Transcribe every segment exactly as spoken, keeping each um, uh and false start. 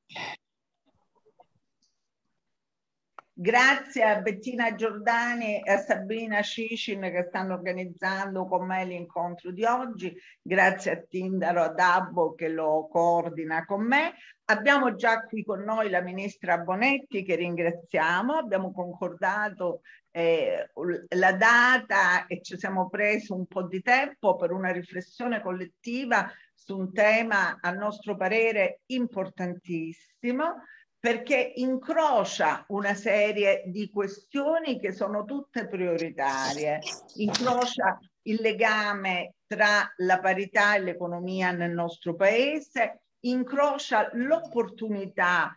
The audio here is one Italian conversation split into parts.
Grazie a Bettina Giordani e a Sabrina Cicin che stanno organizzando con me l'incontro di oggi. Grazie a Tindaro Adabbo che lo coordina con me. Abbiamo già qui con noi la ministra Bonetti che ringraziamo. Abbiamo concordato eh, la data e ci siamo presi un po' di tempo per una riflessione collettiva su un tema a nostro parere importantissimo, perché incrocia una serie di questioni che sono tutte prioritarie, incrocia il legame tra la parità e l'economia nel nostro paese, incrocia l'opportunità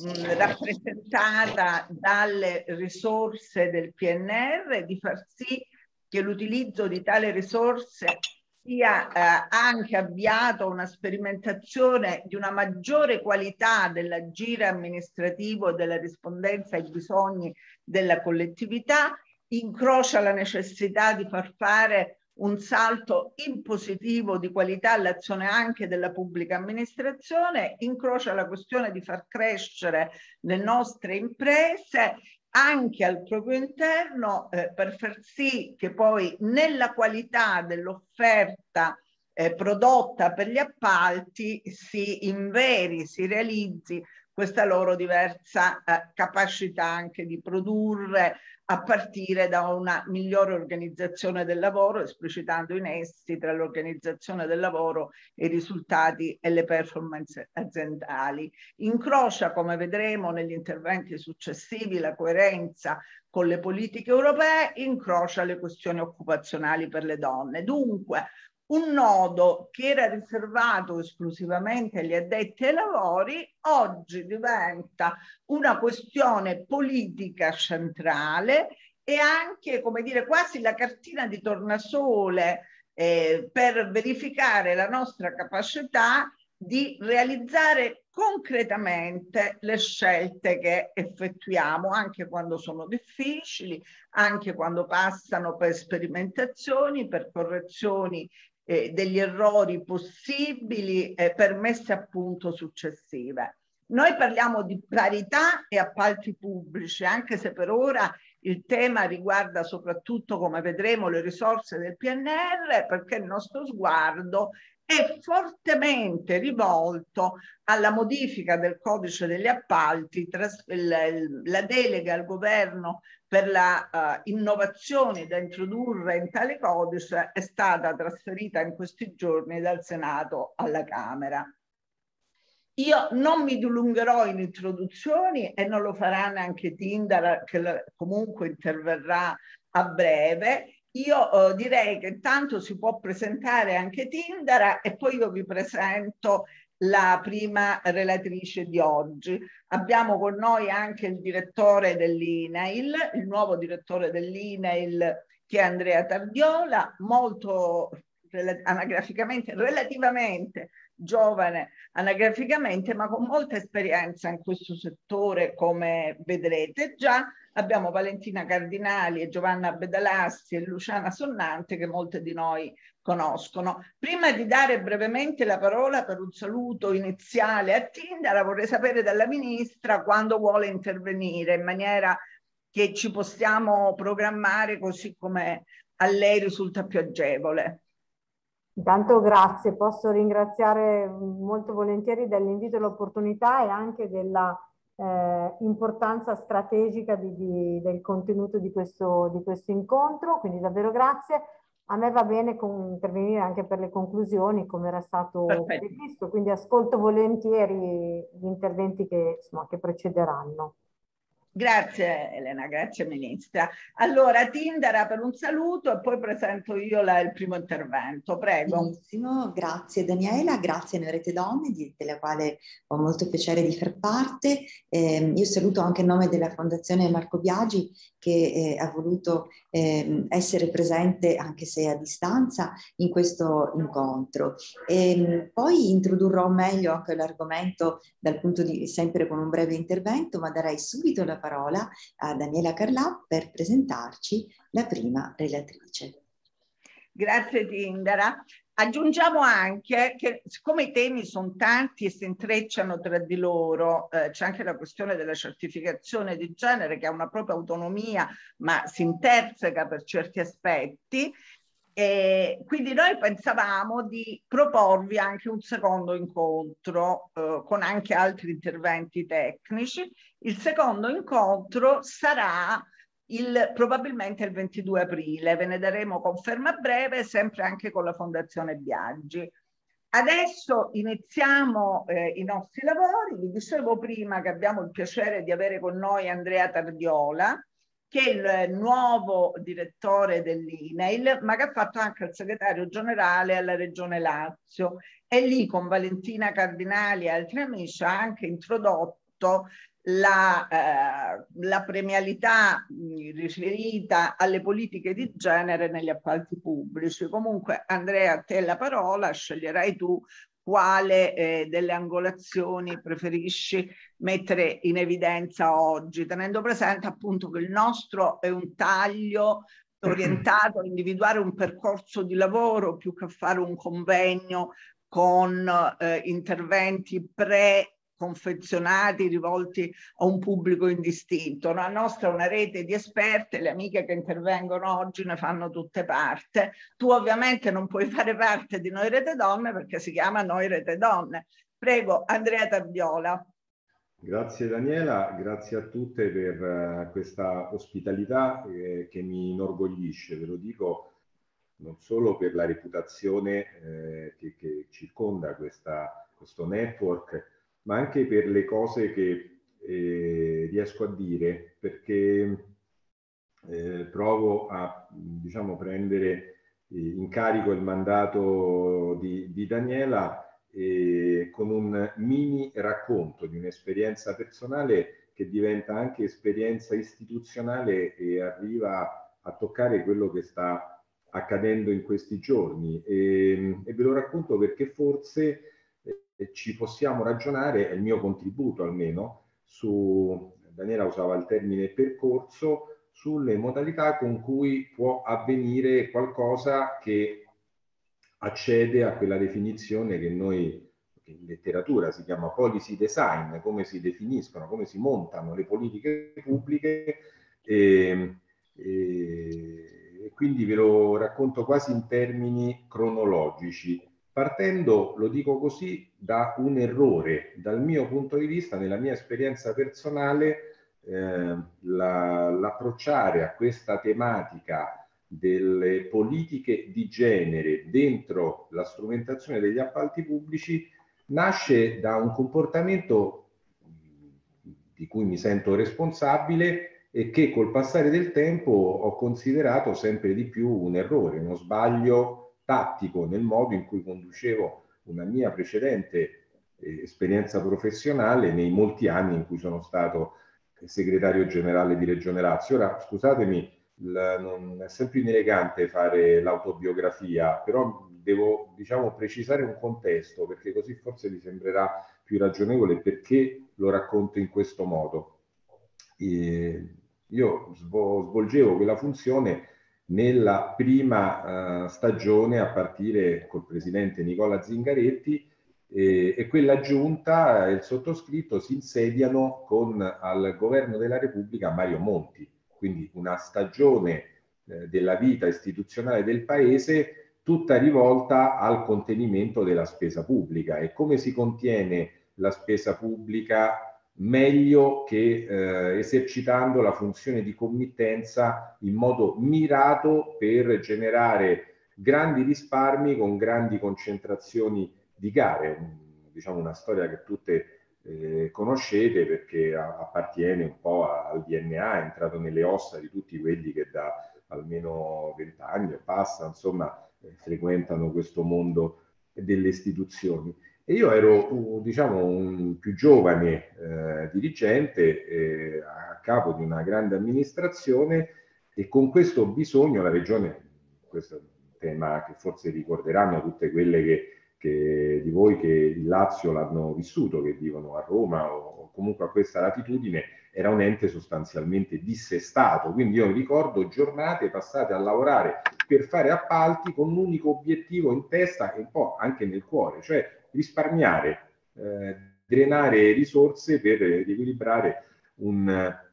rappresentata dalle risorse del P N R R di far sì che l'utilizzo di tali risorse sia eh, anche avviato una sperimentazione di una maggiore qualità dell'agire amministrativo e della rispondenza ai bisogni della collettività, incrocia la necessità di far fare un salto in positivo di qualità all'azione anche della pubblica amministrazione, incrocia la questione di far crescere le nostre imprese anche al proprio interno eh, per far sì che poi nella qualità dell'offerta eh, prodotta per gli appalti si inveri, si realizzi questa loro diversa eh, capacità anche di produrre a partire da una migliore organizzazione del lavoro, esplicitando i nessi tra l'organizzazione del lavoro e i risultati e le performance aziendali. Incrocia, come vedremo negli interventi successivi, la coerenza con le politiche europee, incrocia le questioni occupazionali per le donne. Dunque, un nodo che era riservato esclusivamente agli addetti ai lavori oggi diventa una questione politica centrale e anche, come dire, quasi la cartina di tornasole eh, per verificare la nostra capacità di realizzare concretamente le scelte che effettuiamo, anche quando sono difficili, anche quando passano per sperimentazioni, per correzioni Eh, degli errori possibili eh, per messe a punto successive. Noi parliamo di parità e appalti pubblici, anche se per ora il tema riguarda soprattutto, come vedremo, le risorse del P N R R, perché il nostro sguardo è fortemente rivolto alla modifica del codice degli appalti, la delega al governo per la uh, innovazione da introdurre in tale codice è stata trasferita in questi giorni dal Senato alla Camera. Io non mi dilungherò in introduzioni e non lo farà neanche Tindara, che comunque interverrà a breve. Io eh, direi che intanto si può presentare anche Tindara e poi io vi presento la prima relatrice di oggi. Abbiamo con noi anche il direttore dell'I N A I L, il nuovo direttore dell'I N A I L che è Andrea Tardiola, molto anagraficamente, relativamente giovane anagraficamente, ma con molta esperienza in questo settore, come vedrete già. Abbiamo Valentina Cardinali e Giovanna Bedalassi e Luciana Sonnante che molte di noi conoscono. Prima di dare brevemente la parola per un saluto iniziale a Tindara, vorrei sapere dalla Ministra quando vuole intervenire, in maniera che ci possiamo programmare così come a lei risulta più agevole. Intanto grazie, posso ringraziare molto volentieri dell'invito e l'opportunità e anche della eh, importanza strategica di, di, del contenuto di questo, di questo incontro, quindi davvero grazie. A me va bene con, intervenire anche per le conclusioni, come era stato previsto, quindi ascolto volentieri gli interventi che, insomma, che precederanno. Grazie Elena, grazie Ministra. Allora Tindara per un saluto e poi presento io la, il primo intervento, prego. Benissimo, grazie Daniela, grazie a Noi Rete Donne, di, della quale ho molto piacere di far parte. Eh, io saluto anche in nome della Fondazione Marco Biagi che eh, ha voluto eh, essere presente, anche se a distanza, in questo incontro. E, poi introdurrò meglio anche l'argomento dal punto di sempre con un breve intervento, ma darei subito la parola a Daniela Carlà per presentarci la prima relatrice. Grazie Tindara. Aggiungiamo anche che siccome i temi sono tanti e si intrecciano tra di loro, eh, c'è anche la questione della certificazione di genere che ha una propria autonomia ma si interseca per certi aspetti. E quindi noi pensavamo di proporvi anche un secondo incontro eh, con anche altri interventi tecnici. Il secondo incontro sarà il, probabilmente il ventidue aprile, ve ne daremo conferma a breve, sempre anche con la Fondazione Biagi. Adesso iniziamo eh, i nostri lavori. Vi dicevo prima che abbiamo il piacere di avere con noi Andrea Tardiola, che è il nuovo direttore dell'I N A I L, ma che ha fatto anche il segretario generale alla Regione Lazio. E lì con Valentina Cardinali e altri amici ha anche introdotto la, eh, la premialità mh, riferita alle politiche di genere negli appalti pubblici. Comunque, Andrea, a te la parola, sceglierai tu quale eh, delle angolazioni preferisci mettere in evidenza oggi, tenendo presente appunto che il nostro è un taglio orientato a individuare un percorso di lavoro più che fare un convegno con eh, interventi pre confezionati, rivolti a un pubblico indistinto. La nostra è una rete di esperte, le amiche che intervengono oggi ne fanno tutte parte. Tu ovviamente non puoi fare parte di Noi Rete Donne perché si chiama Noi Rete Donne. Prego, Andrea Tardiola. Grazie Daniela, grazie a tutte per uh, questa ospitalità eh, che mi inorgoglisce, ve lo dico non solo per la reputazione eh, che, che circonda questa, questo network, ma anche per le cose che eh, riesco a dire, perché eh, provo a, diciamo, prendere eh, in carico il mandato di, di Daniela eh, con un mini racconto di un'esperienza personale che diventa anche esperienza istituzionale e arriva a toccare quello che sta accadendo in questi giorni. E, e ve lo racconto perché forse ci possiamo ragionare, è il mio contributo almeno, su, Daniela usava il termine percorso, sulle modalità con cui può avvenire qualcosa che accede a quella definizione che noi, che in letteratura si chiama policy design, come si definiscono, come si montano le politiche pubbliche, e, e, e quindi ve lo racconto quasi in termini cronologici. Partendo, lo dico così, da un errore, dal mio punto di vista, nella mia esperienza personale, eh, la, l'approcciare a questa tematica delle politiche di genere dentro la strumentazione degli appalti pubblici nasce da un comportamento di cui mi sento responsabile e che col passare del tempo ho considerato sempre di più un errore, uno sbaglio tattico nel modo in cui conducevo una mia precedente eh, esperienza professionale nei molti anni in cui sono stato segretario generale di Regione Lazio. Ora, scusatemi, la, non è sempre inelegante fare l'autobiografia, però devo, diciamo, precisare un contesto, perché così forse vi sembrerà più ragionevole perché lo racconto in questo modo. E io svolgevo quella funzione nella prima uh, stagione a partire col presidente Nicola Zingaretti e, e quella giunta e il sottoscritto si insediano con al governo della Repubblica Mario Monti, quindi una stagione eh, della vita istituzionale del paese tutta rivolta al contenimento della spesa pubblica. E come si contiene la spesa pubblica meglio che eh, esercitando la funzione di committenza in modo mirato per generare grandi risparmi con grandi concentrazioni di gare. Diciamo una storia che tutte eh, conoscete perché a, appartiene un po' al D N A, è entrato nelle ossa di tutti quelli che da almeno vent'anni e passa, insomma, eh, frequentano questo mondo delle istituzioni. E io ero, diciamo, un più giovane eh, dirigente eh, a capo di una grande amministrazione e con questo bisogno la Regione, questo è un tema che forse ricorderanno tutte quelle che che, di voi che il Lazio l'hanno vissuto, che vivono a Roma o comunque a questa latitudine, era un ente sostanzialmente dissestato. Quindi io ricordo giornate passate a lavorare per fare appalti con un unico obiettivo in testa e un po' anche nel cuore, cioè risparmiare, eh, drenare risorse per riequilibrare un,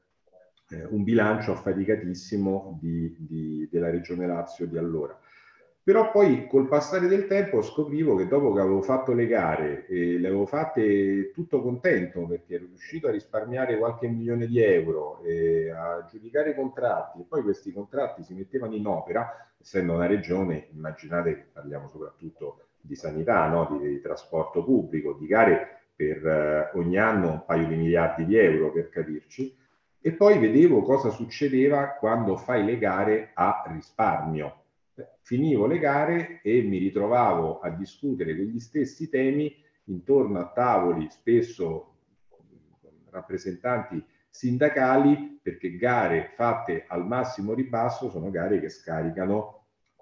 eh, un bilancio affaticatissimo di, di, della Regione Lazio di allora. Però poi col passare del tempo scoprivo che dopo che avevo fatto le gare e le avevo fatte tutto contento perché ero riuscito a risparmiare qualche milione di euro e a giudicare i contratti, e poi questi contratti si mettevano in opera, essendo una regione, immaginate che parliamo soprattutto di sanità, no? di, di trasporto pubblico, di gare per eh, ogni anno un paio di miliardi di euro per capirci, e poi vedevo cosa succedeva quando fai le gare a risparmio. Finivo le gare e mi ritrovavo a discutere quegli stessi temi intorno a tavoli spesso con rappresentanti sindacali, perché gare fatte al massimo ribasso sono gare che scaricano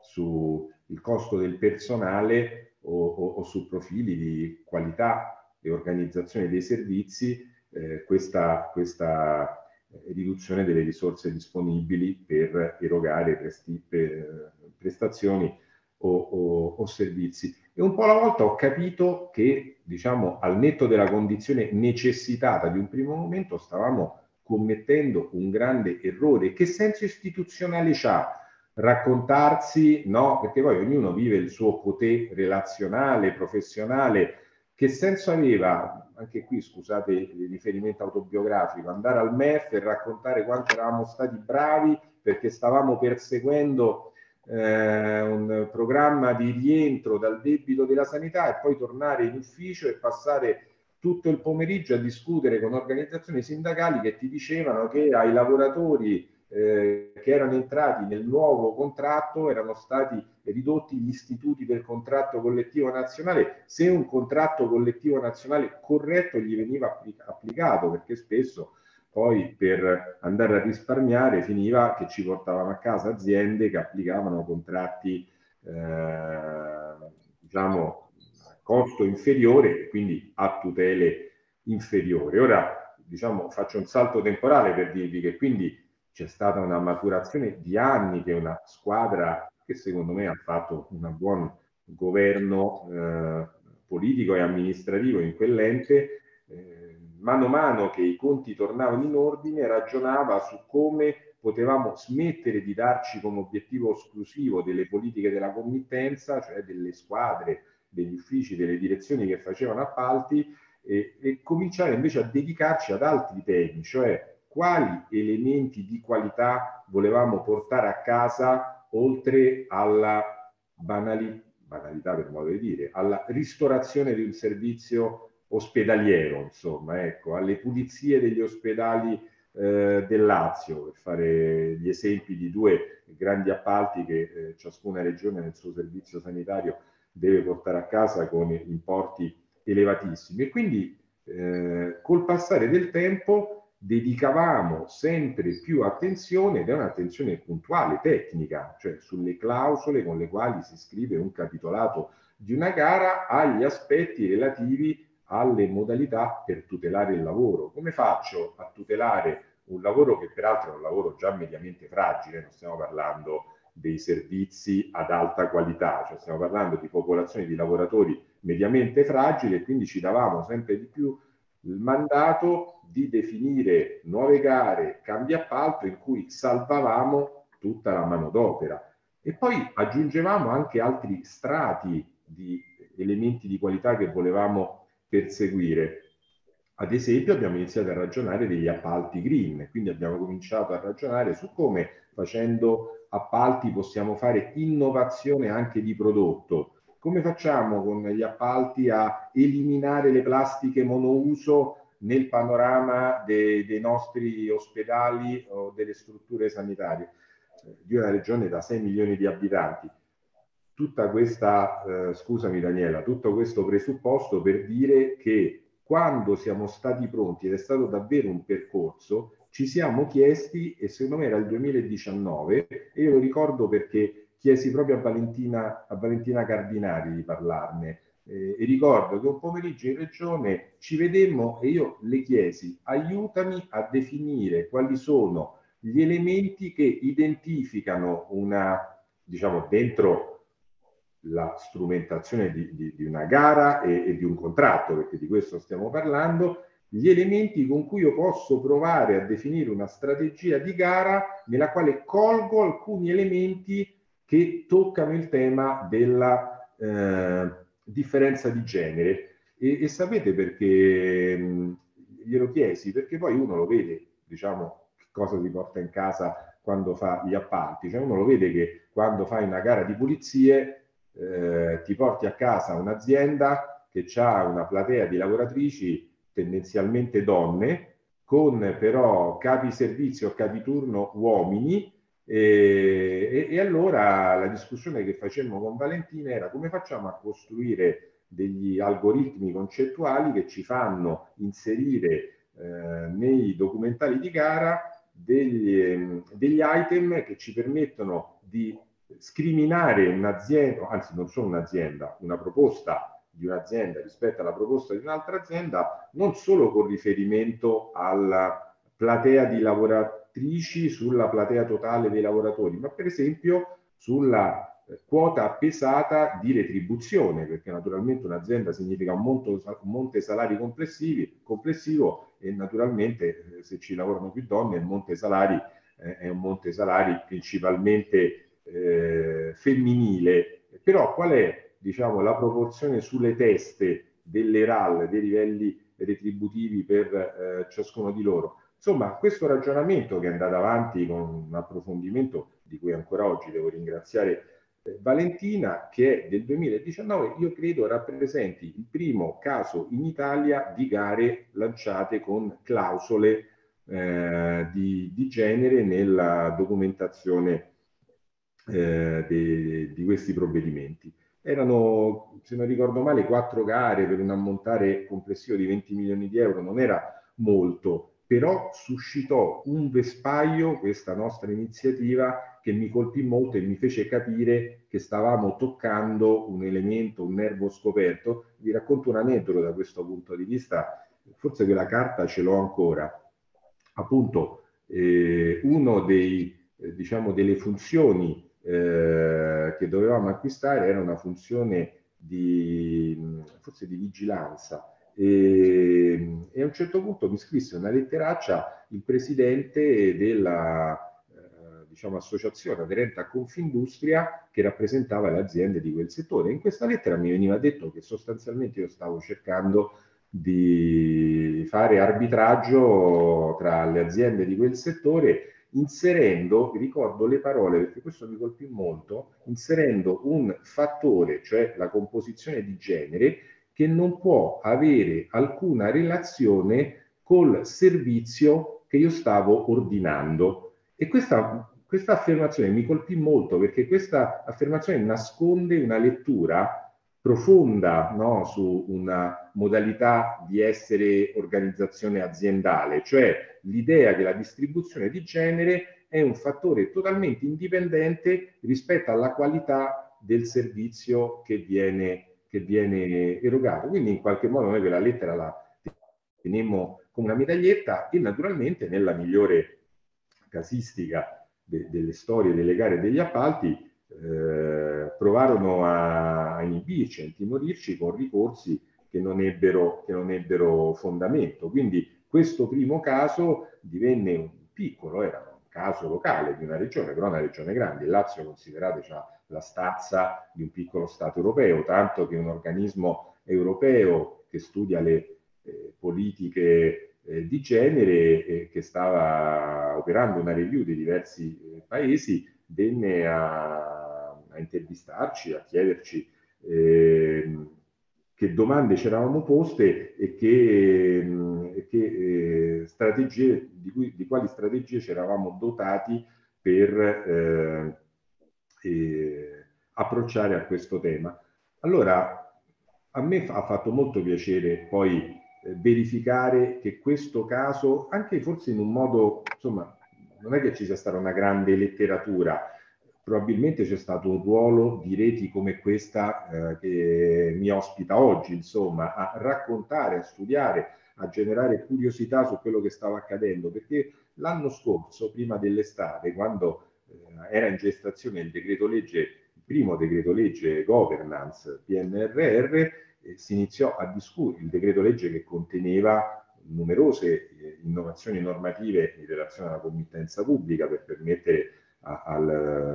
sul costo del personale o, o, o su profili di qualità e organizzazione dei servizi, eh, questa, questa riduzione delle risorse disponibili per erogare presti, per, prestazioni o, o, o servizi. E un po' alla volta ho capito che, diciamo, al netto della condizione necessitata di un primo momento, stavamo commettendo un grande errore. Che senso istituzionale c'ha raccontarsi, no? Perché poi ognuno vive il suo cotè relazionale, professionale. Che senso aveva, anche qui scusate il riferimento autobiografico, andare al M E F e raccontare quanto eravamo stati bravi perché stavamo perseguendo eh, un programma di rientro dal debito della sanità e poi tornare in ufficio e passare tutto il pomeriggio a discutere con organizzazioni sindacali che ti dicevano che ai lavoratori eh, che erano entrati nel nuovo contratto erano stati ridotti gli istituti del contratto collettivo nazionale, se un contratto collettivo nazionale corretto gli veniva applicato, perché spesso poi per andare a risparmiare finiva che ci portavamo a casa aziende che applicavano contratti eh, diciamo a costo inferiore e quindi a tutele inferiori. Ora diciamo faccio un salto temporale per dirvi che quindi c'è stata una maturazione di anni che una squadra che secondo me ha fatto un buon governo eh, politico e amministrativo in quell'ente, eh, mano a mano che i conti tornavano in ordine, ragionava su come potevamo smettere di darci come obiettivo esclusivo delle politiche della committenza, cioè delle squadre, degli uffici, delle direzioni che facevano appalti, e, e cominciare invece a dedicarci ad altri temi, cioè quali elementi di qualità volevamo portare a casa oltre alla banali, banalità per modo di dire, alla ristorazione di un servizio ospedaliero, insomma, ecco, alle pulizie degli ospedali eh, del Lazio, per fare gli esempi di due grandi appalti che eh, ciascuna regione nel suo servizio sanitario deve portare a casa con importi elevatissimi. E quindi eh, col passare del tempo dedicavamo sempre più attenzione, ed è un'attenzione puntuale, tecnica, cioè sulle clausole con le quali si scrive un capitolato di una gara, agli aspetti relativi alle modalità per tutelare il lavoro. Come faccio a tutelare un lavoro che peraltro è un lavoro già mediamente fragile? Non stiamo parlando dei servizi ad alta qualità, cioè stiamo parlando di popolazioni di lavoratori mediamente fragili, e quindi ci davamo sempre di più il mandato di definire nuove gare, cambi appalto in cui salvavamo tutta la manodopera, e poi aggiungevamo anche altri strati di elementi di qualità che volevamo perseguire. Ad esempio abbiamo iniziato a ragionare degli appalti green, quindi abbiamo cominciato a ragionare su come facendo appalti possiamo fare innovazione anche di prodotto. Come facciamo con gli appalti a eliminare le plastiche monouso nel panorama de, dei nostri ospedali o delle strutture sanitarie di una regione da sei milioni di abitanti? Tutta questa, eh, scusami Daniela, tutto questo presupposto per dire che quando siamo stati pronti, ed è stato davvero un percorso, ci siamo chiesti, e secondo me era il duemiladiciannove, e io lo ricordo perché chiesi proprio a Valentina, a Valentina Cardinari di parlarne, Eh, e ricordo che un pomeriggio in regione ci vedemmo e io le chiesi: aiutami a definire quali sono gli elementi che identificano una, diciamo, dentro la strumentazione di, di, di una gara e, e di un contratto, perché di questo stiamo parlando, gli elementi con cui io posso provare a definire una strategia di gara nella quale colgo alcuni elementi che toccano il tema della eh, differenza di genere. E, e sapete perché mh, glielo chiesi? Perché poi uno lo vede, diciamo, che cosa si porta in casa quando fa gli appalti. Cioè uno lo vede che quando fai una gara di pulizie eh, ti porti a casa un'azienda che ha una platea di lavoratrici tendenzialmente donne, con però capi servizio o capi turno uomini. E, e, e allora la discussione che facemmo con Valentina era: come facciamo a costruire degli algoritmi concettuali che ci fanno inserire eh, nei documentali di gara degli, eh, degli item che ci permettono di scriminare un'azienda, anzi non solo un'azienda, una proposta di un'azienda rispetto alla proposta di un'altra azienda, non solo con riferimento alla platea di lavoratrici sulla platea totale dei lavoratori, ma per esempio sulla quota pesata di retribuzione, perché naturalmente un'azienda significa un monte, un monte salari complessivi, complessivo, e naturalmente se ci lavorano più donne il monte salari eh, è un monte salari principalmente eh, femminile. Però qual è, diciamo, la proporzione sulle teste delle R A L, dei livelli retributivi per eh, ciascuno di loro? Insomma, questo ragionamento che è andato avanti con un approfondimento di cui ancora oggi devo ringraziare eh, Valentina, che è del duemiladiciannove, io credo rappresenti il primo caso in Italia di gare lanciate con clausole eh, di, di genere nella documentazione eh, de, di questi provvedimenti. Erano, se non ricordo male, quattro gare per un ammontare complessivo di venti milioni di euro, non era molto, però suscitò un vespaio questa nostra iniziativa che mi colpì molto e mi fece capire che stavamo toccando un elemento, un nervo scoperto. Vi racconto un aneddoto da questo punto di vista, forse quella carta ce l'ho ancora. Appunto, eh, uno dei, eh, diciamo, delle funzioni eh, che dovevamo acquistare era una funzione di, forse di vigilanza. E, e a un certo punto mi scrisse una letteraccia il presidente della eh, diciamo, associazione aderente a Confindustria che rappresentava le aziende di quel settore. In questa lettera mi veniva detto che sostanzialmente io stavo cercando di fare arbitraggio tra le aziende di quel settore, inserendo, ricordo le parole perché questo mi colpì molto, inserendo un fattore, cioè la composizione di genere, che non può avere alcuna relazione col servizio che io stavo ordinando. E questa, questa affermazione mi colpì molto, perché questa affermazione nasconde una lettura profonda, no, su una modalità di essere organizzazione aziendale, cioè l'idea che la distribuzione di genere è un fattore totalmente indipendente rispetto alla qualità del servizio che viene che viene erogato. Quindi in qualche modo noi quella lettera la tenemmo come una medaglietta e naturalmente nella migliore casistica de delle storie delle gare e degli appalti eh, provarono a, a inibirci, a intimorirci con ricorsi che non ebbero, che non ebbero fondamento. Quindi questo primo caso divenne un piccolo, era un caso locale di una regione, però una regione grande. Il Lazio, considerate, c'ha la stazza di un piccolo Stato europeo, tanto che un organismo europeo che studia le eh, politiche eh, di genere, eh, che stava operando una review di diversi eh, paesi, venne a, a intervistarci, a chiederci eh, che domande ci eravamo poste e che, e che eh, strategie, di, cui, di quali strategie ci eravamo dotati per eh, eh, approcciare a questo tema. Allora, a me ha fatto molto piacere poi eh, verificare che questo caso, anche forse in un modo, insomma, non è che ci sia stata una grande letteratura, probabilmente c'è stato un ruolo di reti come questa eh, che mi ospita oggi, insomma, a raccontare, a studiare, a generare curiosità su quello che stava accadendo, perché l'anno scorso, prima dell'estate, quando eh, era in gestazione il decreto legge, il primo decreto legge governance P N R R, eh, si iniziò a discutere il decreto legge che conteneva numerose eh, innovazioni normative in relazione alla committenza pubblica per permettere a, al,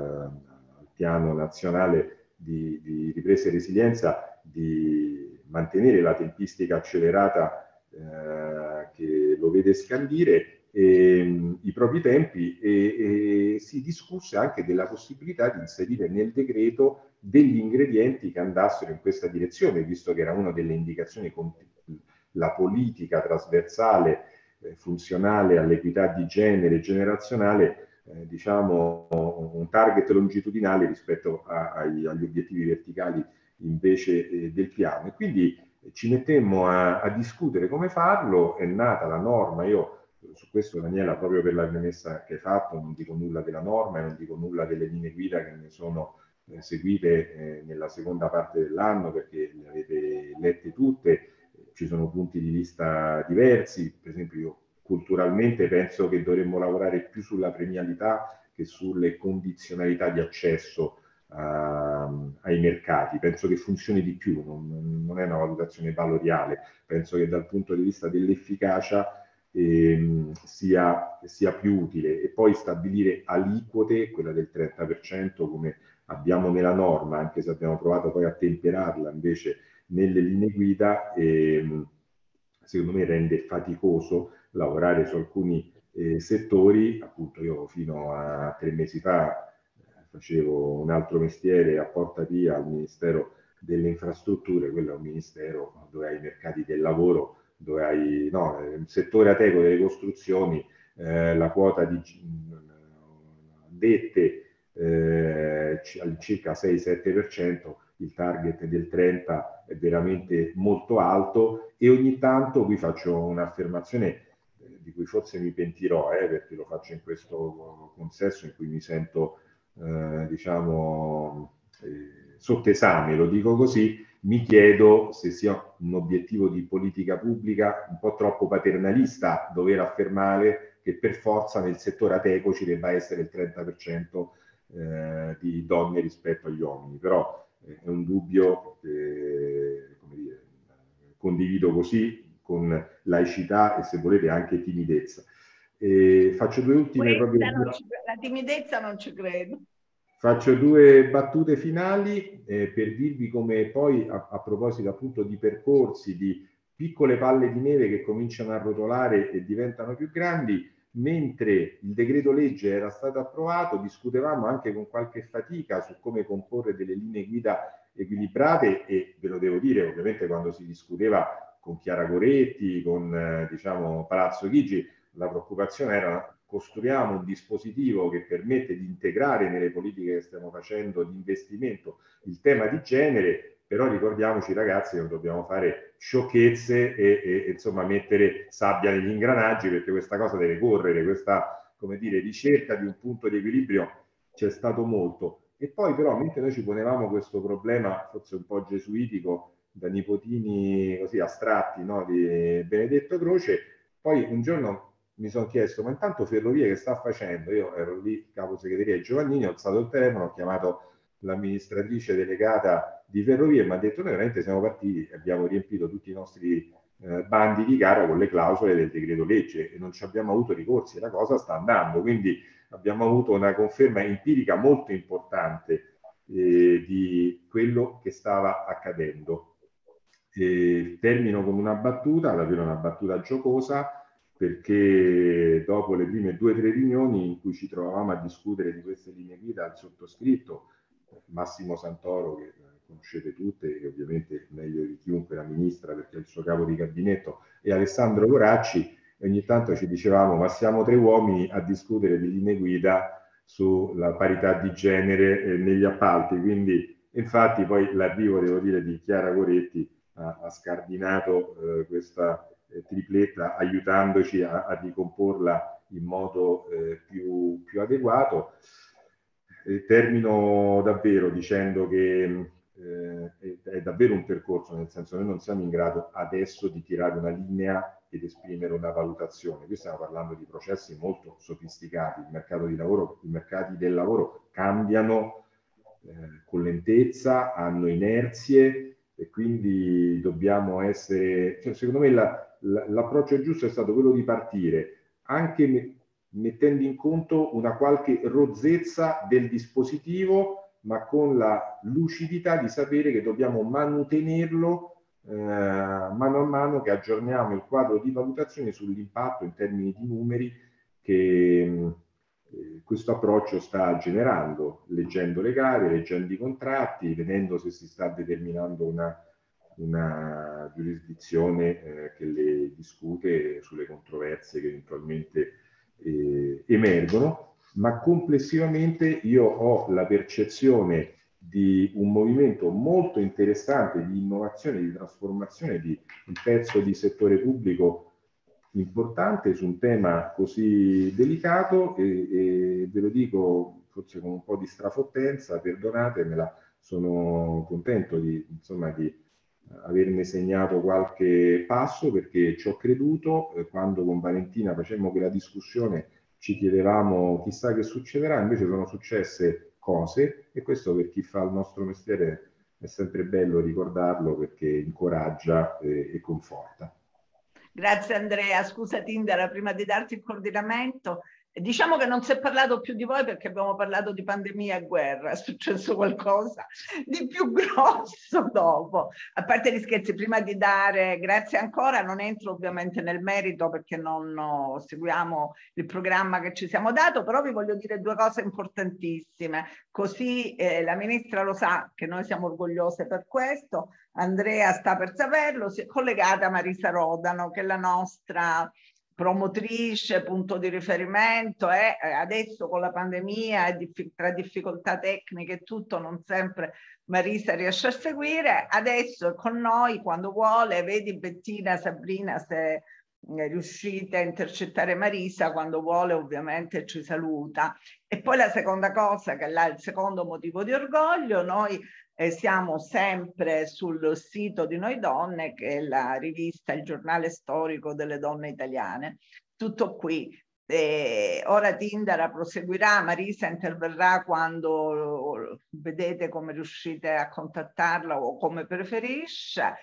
al piano nazionale di, di ripresa e resilienza di mantenere la tempistica accelerata eh, che lo vede scandire e, i propri tempi e, e si discusse anche della possibilità di inserire nel decreto degli ingredienti che andassero in questa direzione, visto che era una delle indicazioni con la politica trasversale eh, funzionale all'equità di genere e generazionale, eh, diciamo un target longitudinale rispetto a, agli, agli obiettivi verticali invece eh, del piano. E quindi ci mettemmo a, a discutere come farlo, è nata la norma. Io su questo, Daniela, proprio per la premessa che hai fatto, non dico nulla della norma e non dico nulla delle linee guida che ne sono eh, seguite eh, nella seconda parte dell'anno, perché le avete lette tutte, ci sono punti di vista diversi. Per esempio, io culturalmente penso che dovremmo lavorare più sulla premialità che sulle condizionalità di accesso Uh, ai mercati. Penso che funzioni di più, non, non è una valutazione valoriale, penso che dal punto di vista dell'efficacia ehm, sia, sia più utile. E poi stabilire aliquote, quella del trenta per cento come abbiamo nella norma, anche se abbiamo provato poi a temperarla invece nelle linee guida, ehm, secondo me rende faticoso lavorare su alcuni eh, settori. Appunto, io fino a tre mesi fa facevo un altro mestiere a Porta Pia al Ministero delle Infrastrutture. Quello è un ministero dove hai i mercati del lavoro, dove hai no, il settore ateco delle costruzioni, eh, la quota di dette eh, al circa sei sette per cento, il target del trenta è veramente molto alto. E ogni tanto, qui faccio un'affermazione di cui forse mi pentirò, eh, perché lo faccio in questo consesso in cui mi sento Eh, diciamo eh, sotto esame, lo dico così, mi chiedo se sia un obiettivo di politica pubblica un po' troppo paternalista dover affermare che per forza nel settore ateco ci debba essere il trenta per cento eh, di donne rispetto agli uomini. Però eh, è un dubbio che, come dire, condivido così con laicità e, se volete, anche timidezza. E faccio due ultime proprio... Ci, la timidezza non ci credo. Faccio due battute finali eh, per dirvi come poi, a, a proposito appunto di percorsi, di piccole palle di neve che cominciano a rotolare e diventano più grandi, mentre il decreto legge era stato approvato, discutevamo anche con qualche fatica su come comporre delle linee guida equilibrate. E ve lo devo dire, ovviamente, quando si discuteva con Chiara Goretti, con eh, diciamo Palazzo Chigi, la preoccupazione era: costruiamo un dispositivo che permette di integrare nelle politiche che stiamo facendo di investimento il tema di genere, però ricordiamoci, ragazzi, che non dobbiamo fare sciocchezze e, e, e insomma mettere sabbia negli ingranaggi, perché questa cosa deve correre. Questa, come dire, ricerca di un punto di equilibrio c'è stato molto. E poi però, mentre noi ci ponevamo questo problema forse un po' gesuitico da nipotini così astratti, no, di Benedetto Croce, poi un giorno mi sono chiesto: ma intanto Ferrovie che sta facendo? Io ero lì capo segreteria di Giovannini, ho alzato il telefono, ho chiamato l'amministratrice delegata di Ferrovie e mi ha detto: noi veramente siamo partiti e abbiamo riempito tutti i nostri eh, bandi di gara con le clausole del decreto legge e non ci abbiamo avuto ricorsi, la cosa sta andando. Quindi abbiamo avuto una conferma empirica molto importante eh, di quello che stava accadendo. E termino con una battuta, davvero una battuta giocosa, perché dopo le prime due o tre riunioni in cui ci trovavamo a discutere di queste linee guida, al sottoscritto, Massimo Santoro, che conoscete tutte, e ovviamente meglio di chiunque la ministra perché è il suo capo di gabinetto, e Alessandro Goracci, e ogni tanto ci dicevamo: ma siamo tre uomini a discutere di linee guida sulla parità di genere eh, negli appalti. Quindi, infatti, poi l'arrivo, devo dire, di Chiara Goretti ha, ha scardinato eh, questa eh, tripletta, aiutandoci a, a ricomporla in modo eh, più, più adeguato. eh, termino davvero dicendo che eh, è, è davvero un percorso, nel senso che noi non siamo in grado adesso di tirare una linea ed esprimere una valutazione. Qui stiamo parlando di processi molto sofisticati, il mercato di lavoro, i mercati del lavoro cambiano eh, con lentezza, hanno inerzie e quindi dobbiamo essere, cioè, secondo me la, la, l'approccio giusto è stato quello di partire anche me, mettendo in conto una qualche rozzezza del dispositivo, ma con la lucidità di sapere che dobbiamo mantenerlo eh, mano a mano che aggiorniamo il quadro di valutazione sull'impatto in termini di numeri che eh, questo approccio sta generando, leggendo le gare, leggendo i contratti, vedendo se si sta determinando una, una giurisdizione eh, che le discute sulle controversie che eventualmente eh, emergono. Ma complessivamente io ho la percezione di un movimento molto interessante di innovazione, di trasformazione di un pezzo di settore pubblico importante su un tema così delicato e, e ve lo dico forse con un po' di strafottenza, perdonatemela, sono contento di, insomma, di averne segnato qualche passo perché ci ho creduto eh, quando con Valentina facemmo quella discussione ci chiedevamo chissà che succederà, invece sono successe cose e questo per chi fa il nostro mestiere è sempre bello ricordarlo perché incoraggia eh, e conforta. Grazie Andrea, scusa Tindara, prima di darti il coordinamento, diciamo che non si è parlato più di voi perché abbiamo parlato di pandemia e guerra, è successo qualcosa di più grosso dopo. A parte gli scherzi, prima di dare, grazie ancora, non entro ovviamente nel merito perché non no, seguiamo il programma che ci siamo dato, però vi voglio dire due cose importantissime, così eh, la Ministra lo sa che noi siamo orgogliose per questo, Andrea sta per saperlo, si è collegata a Marisa Rodano che è la nostra promotrice, punto di riferimento e adesso con la pandemia e tra difficoltà tecniche e tutto non sempre Marisa riesce a seguire, adesso è con noi quando vuole, vedi Bettina, Sabrina se riuscite a intercettare Marisa quando vuole ovviamente ci saluta. E poi la seconda cosa che è il secondo motivo di orgoglio, noi eh, siamo sempre sul sito di Noi Donne che è la rivista, il giornale storico delle donne italiane, tutto qui. Eh, ora Tindara proseguirà, Marisa interverrà quando vedete come riuscite a contattarla o come preferisce.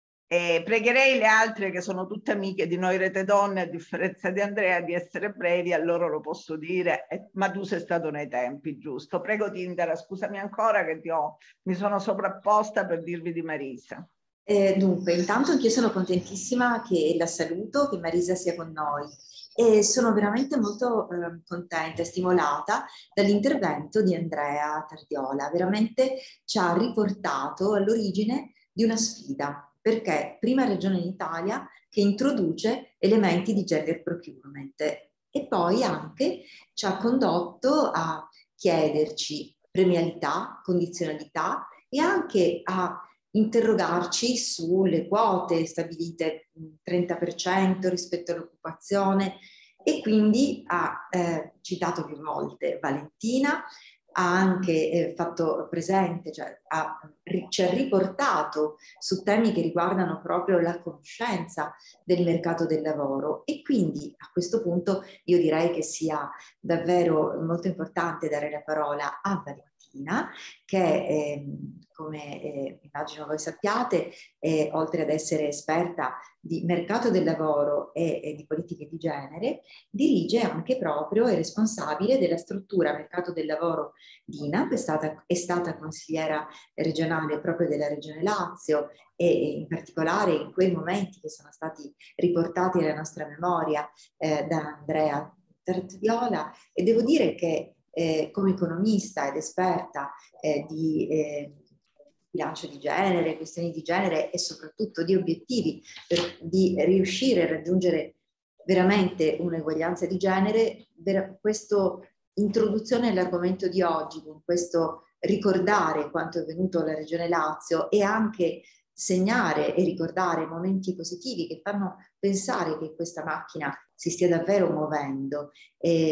E pregherei le altre che sono tutte amiche di Noi Rete Donne, a differenza di Andrea, di essere brevi, a loro lo posso dire, eh, ma tu sei stato nei tempi, giusto? Prego Tindara, scusami ancora che ti ho, mi sono sovrapposta per dirvi di Marisa. Eh, dunque, intanto anch'io sono contentissima che la saluto, che Marisa sia con noi e sono veramente molto eh, contenta e stimolata dall'intervento di Andrea Tardiola, veramente ci ha riportato all'origine di una sfida. Perché prima regione in Italia che introduce elementi di gender procurement e poi anche ci ha condotto a chiederci premialità, condizionalità e anche a interrogarci sulle quote stabilite trenta per cento rispetto all'occupazione e quindi ha eh, citato più volte Valentina, ha anche eh, fatto presente, cioè ha, ci ha riportato su temi che riguardano proprio la conoscenza del mercato del lavoro e quindi a questo punto io direi che sia davvero molto importante dare la parola a Valentina che eh, come eh, immagino voi sappiate eh, oltre ad essere esperta di mercato del lavoro e, e di politiche di genere dirige anche proprio, è responsabile della struttura mercato del lavoro di I N A P, è stata, è stata consigliera regionale proprio della Regione Lazio e in particolare in quei momenti che sono stati riportati nella nostra memoria eh, da Andrea Tardiola e devo dire che eh, come economista ed esperta eh, di eh, bilancio di genere, questioni di genere e soprattutto di obiettivi per, di riuscire a raggiungere veramente un'eguaglianza di genere, questa introduzione all'argomento di oggi, con questo ricordare quanto è avvenuto alla Regione Lazio e anche segnare e ricordare momenti positivi che fanno pensare che questa macchina si stia davvero muovendo. E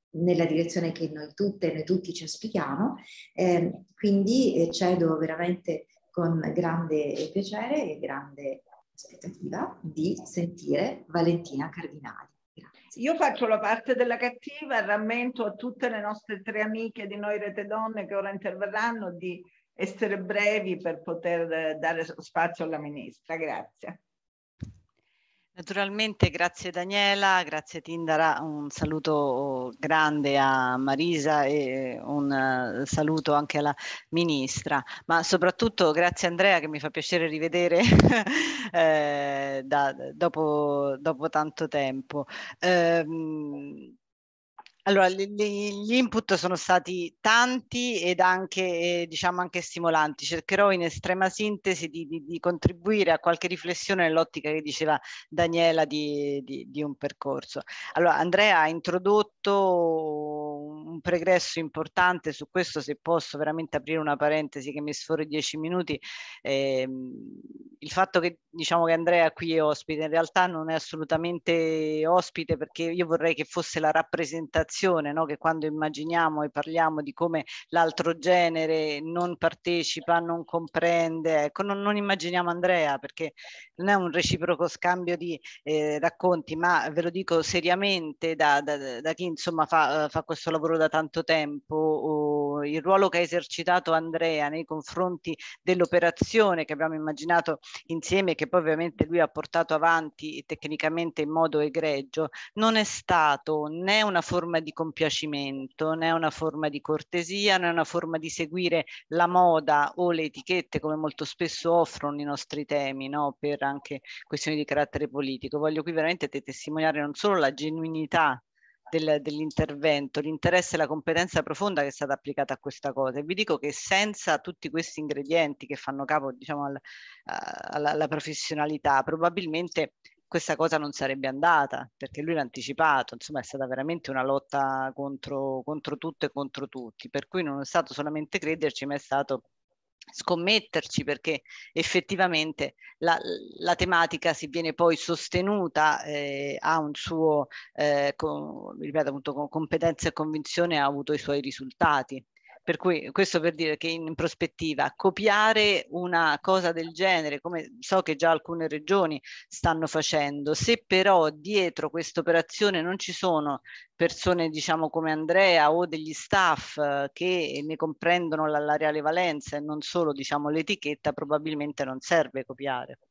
nella direzione che noi tutte e noi tutti ci auspichiamo. Eh, quindi eh, cedo veramente con grande piacere e grande aspettativa di sentire Valentina Cardinali. Grazie. Io faccio la parte della cattiva, rammento a tutte le nostre tre amiche di Noi Rete Donne che ora interverranno di essere brevi per poter dare spazio alla Ministra. Grazie. Naturalmente, grazie Daniela, grazie Tindara, un saluto grande a Marisa e un saluto anche alla Ministra, ma soprattutto grazie Andrea, che mi fa piacere rivedere eh, da, dopo, dopo tanto tempo. Ehm, Allora, gli input sono stati tanti ed anche, eh, diciamo, anche stimolanti. Cercherò in estrema sintesi di, di, di contribuire a qualche riflessione nell'ottica che diceva Daniela di, di, di un percorso. Allora, Andrea ha introdotto un pregresso importante su questo, se posso veramente aprire una parentesi che mi sforo dieci minuti. Eh, il fatto che diciamo che Andrea qui è ospite, in realtà non è assolutamente ospite, perché io vorrei che fosse la rappresentazione, no? Che quando immaginiamo e parliamo di come l'altro genere non partecipa, non comprende, ecco, non, non immaginiamo Andrea, perché non è un reciproco scambio di eh, racconti, ma ve lo dico seriamente da, da, da chi insomma fa, fa questo lavoro da tanto tempo. Oh, il ruolo che ha esercitato Andrea nei confronti dell'operazione che abbiamo immaginato insieme, che poi ovviamente lui ha portato avanti tecnicamente in modo egregio, non è stato né una forma di compiacimento, né una forma di cortesia, né una forma di seguire la moda o le etichette, come molto spesso offrono i nostri temi, no? Per anche questioni di carattere politico. Voglio qui veramente te testimoniare non solo la genuinità Del, dell'intervento, l'interesse e la competenza profonda che è stata applicata a questa cosa, e vi dico che senza tutti questi ingredienti che fanno capo, diciamo, al, alla, alla professionalità, probabilmente questa cosa non sarebbe andata, perché lui l'ha anticipato, insomma è stata veramente una lotta contro, contro tutto e contro tutti, per cui non è stato solamente crederci, ma è stato scommetterci, perché effettivamente la, la tematica, si viene poi sostenuta, eh, ha un suo, eh, con, ripeto appunto, con competenza e convinzione, ha avuto i suoi risultati. Per cui questo per dire che in prospettiva copiare una cosa del genere, come so che già alcune regioni stanno facendo, se però dietro questa operazione non ci sono persone, diciamo, come Andrea o degli staff eh, che ne comprendono la, la reale valenza e non solo, diciamo, l'etichetta, probabilmente non serve copiare.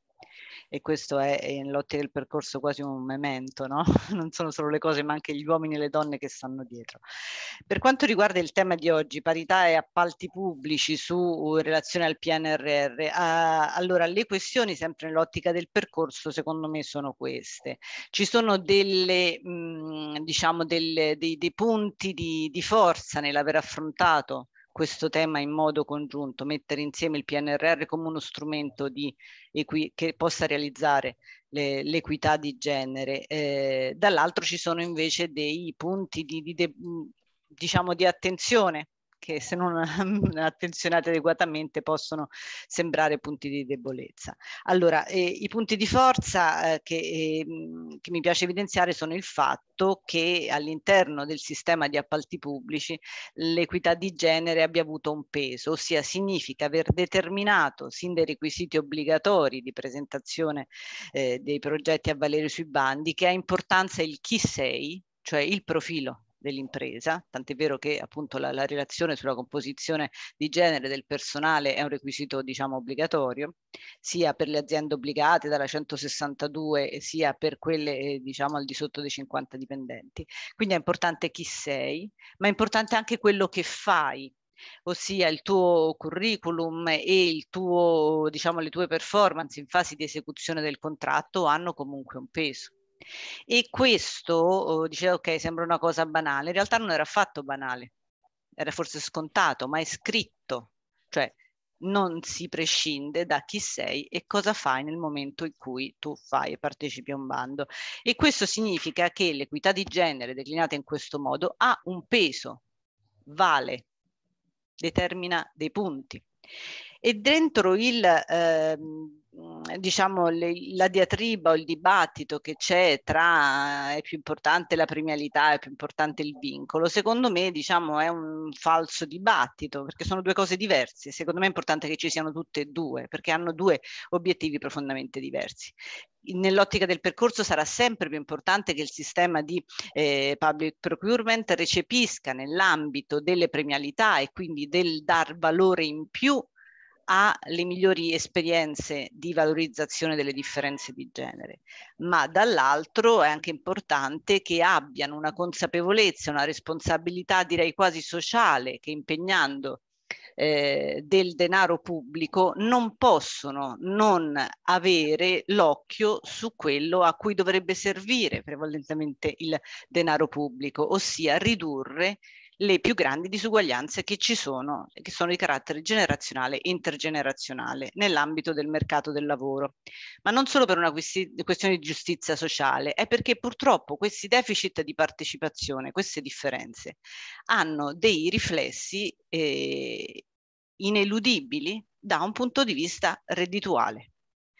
E questo è, è nell'ottica del percorso quasi un memento, no? Non sono solo le cose, ma anche gli uomini e le donne che stanno dietro. Per quanto riguarda il tema di oggi, parità e appalti pubblici su relazione al P N R R, eh, allora le questioni sempre nell'ottica del percorso secondo me sono queste. Ci sono delle, mh, diciamo, delle, dei, dei punti di, di forza nell'aver affrontato questo tema in modo congiunto, mettere insieme il P N R R come uno strumento di equi- che possa realizzare l'equità di genere. Eh, dall'altro ci sono invece dei punti di, di, de, diciamo, di attenzione che, se non attenzionati adeguatamente, possono sembrare punti di debolezza. Allora, eh, i punti di forza eh, che, eh, che mi piace evidenziare sono il fatto che all'interno del sistema di appalti pubblici l'equità di genere abbia avuto un peso, ossia significa aver determinato sin dai requisiti obbligatori di presentazione eh, dei progetti a valere sui bandi che ha importanza il chi sei, cioè il profilo dell'impresa, tant'è vero che appunto la, la relazione sulla composizione di genere del personale è un requisito, diciamo, obbligatorio, sia per le aziende obbligate dalla centosessantadue sia per quelle eh, diciamo al di sotto dei cinquanta dipendenti. Quindi è importante chi sei, ma è importante anche quello che fai, ossia il tuo curriculum e il tuo, diciamo, le tue performance in fase di esecuzione del contratto hanno comunque un peso. E questo, oh, dice ok, sembra una cosa banale, in realtà non era affatto banale, era forse scontato, ma è scritto, cioè non si prescinde da chi sei e cosa fai nel momento in cui tu fai e partecipi a un bando. E questo significa che l'equità di genere declinata in questo modo ha un peso, vale, determina dei punti. E dentro il, eh, diciamo le, la diatriba o il dibattito che c'è tra è più importante la premialità, è più importante il vincolo, secondo me diciamo è un falso dibattito, perché sono due cose diverse. Secondo me è importante che ci siano tutte e due, perché hanno due obiettivi profondamente diversi. Nell'ottica del percorso sarà sempre più importante che il sistema di eh, public procurement recepisca nell'ambito delle premialità e quindi del dar valore in più alle migliori esperienze di valorizzazione delle differenze di genere, ma dall'altro è anche importante che abbiano una consapevolezza, una responsabilità direi quasi sociale, che impegnando eh, del denaro pubblico non possono non avere l'occhio su quello a cui dovrebbe servire prevalentemente il denaro pubblico, ossia ridurre le più grandi disuguaglianze che ci sono, che sono di carattere generazionale e intergenerazionale nell'ambito del mercato del lavoro. Ma non solo per una questione di giustizia sociale, è perché purtroppo questi deficit di partecipazione, queste differenze, hanno dei riflessi eh, ineludibili da un punto di vista reddituale.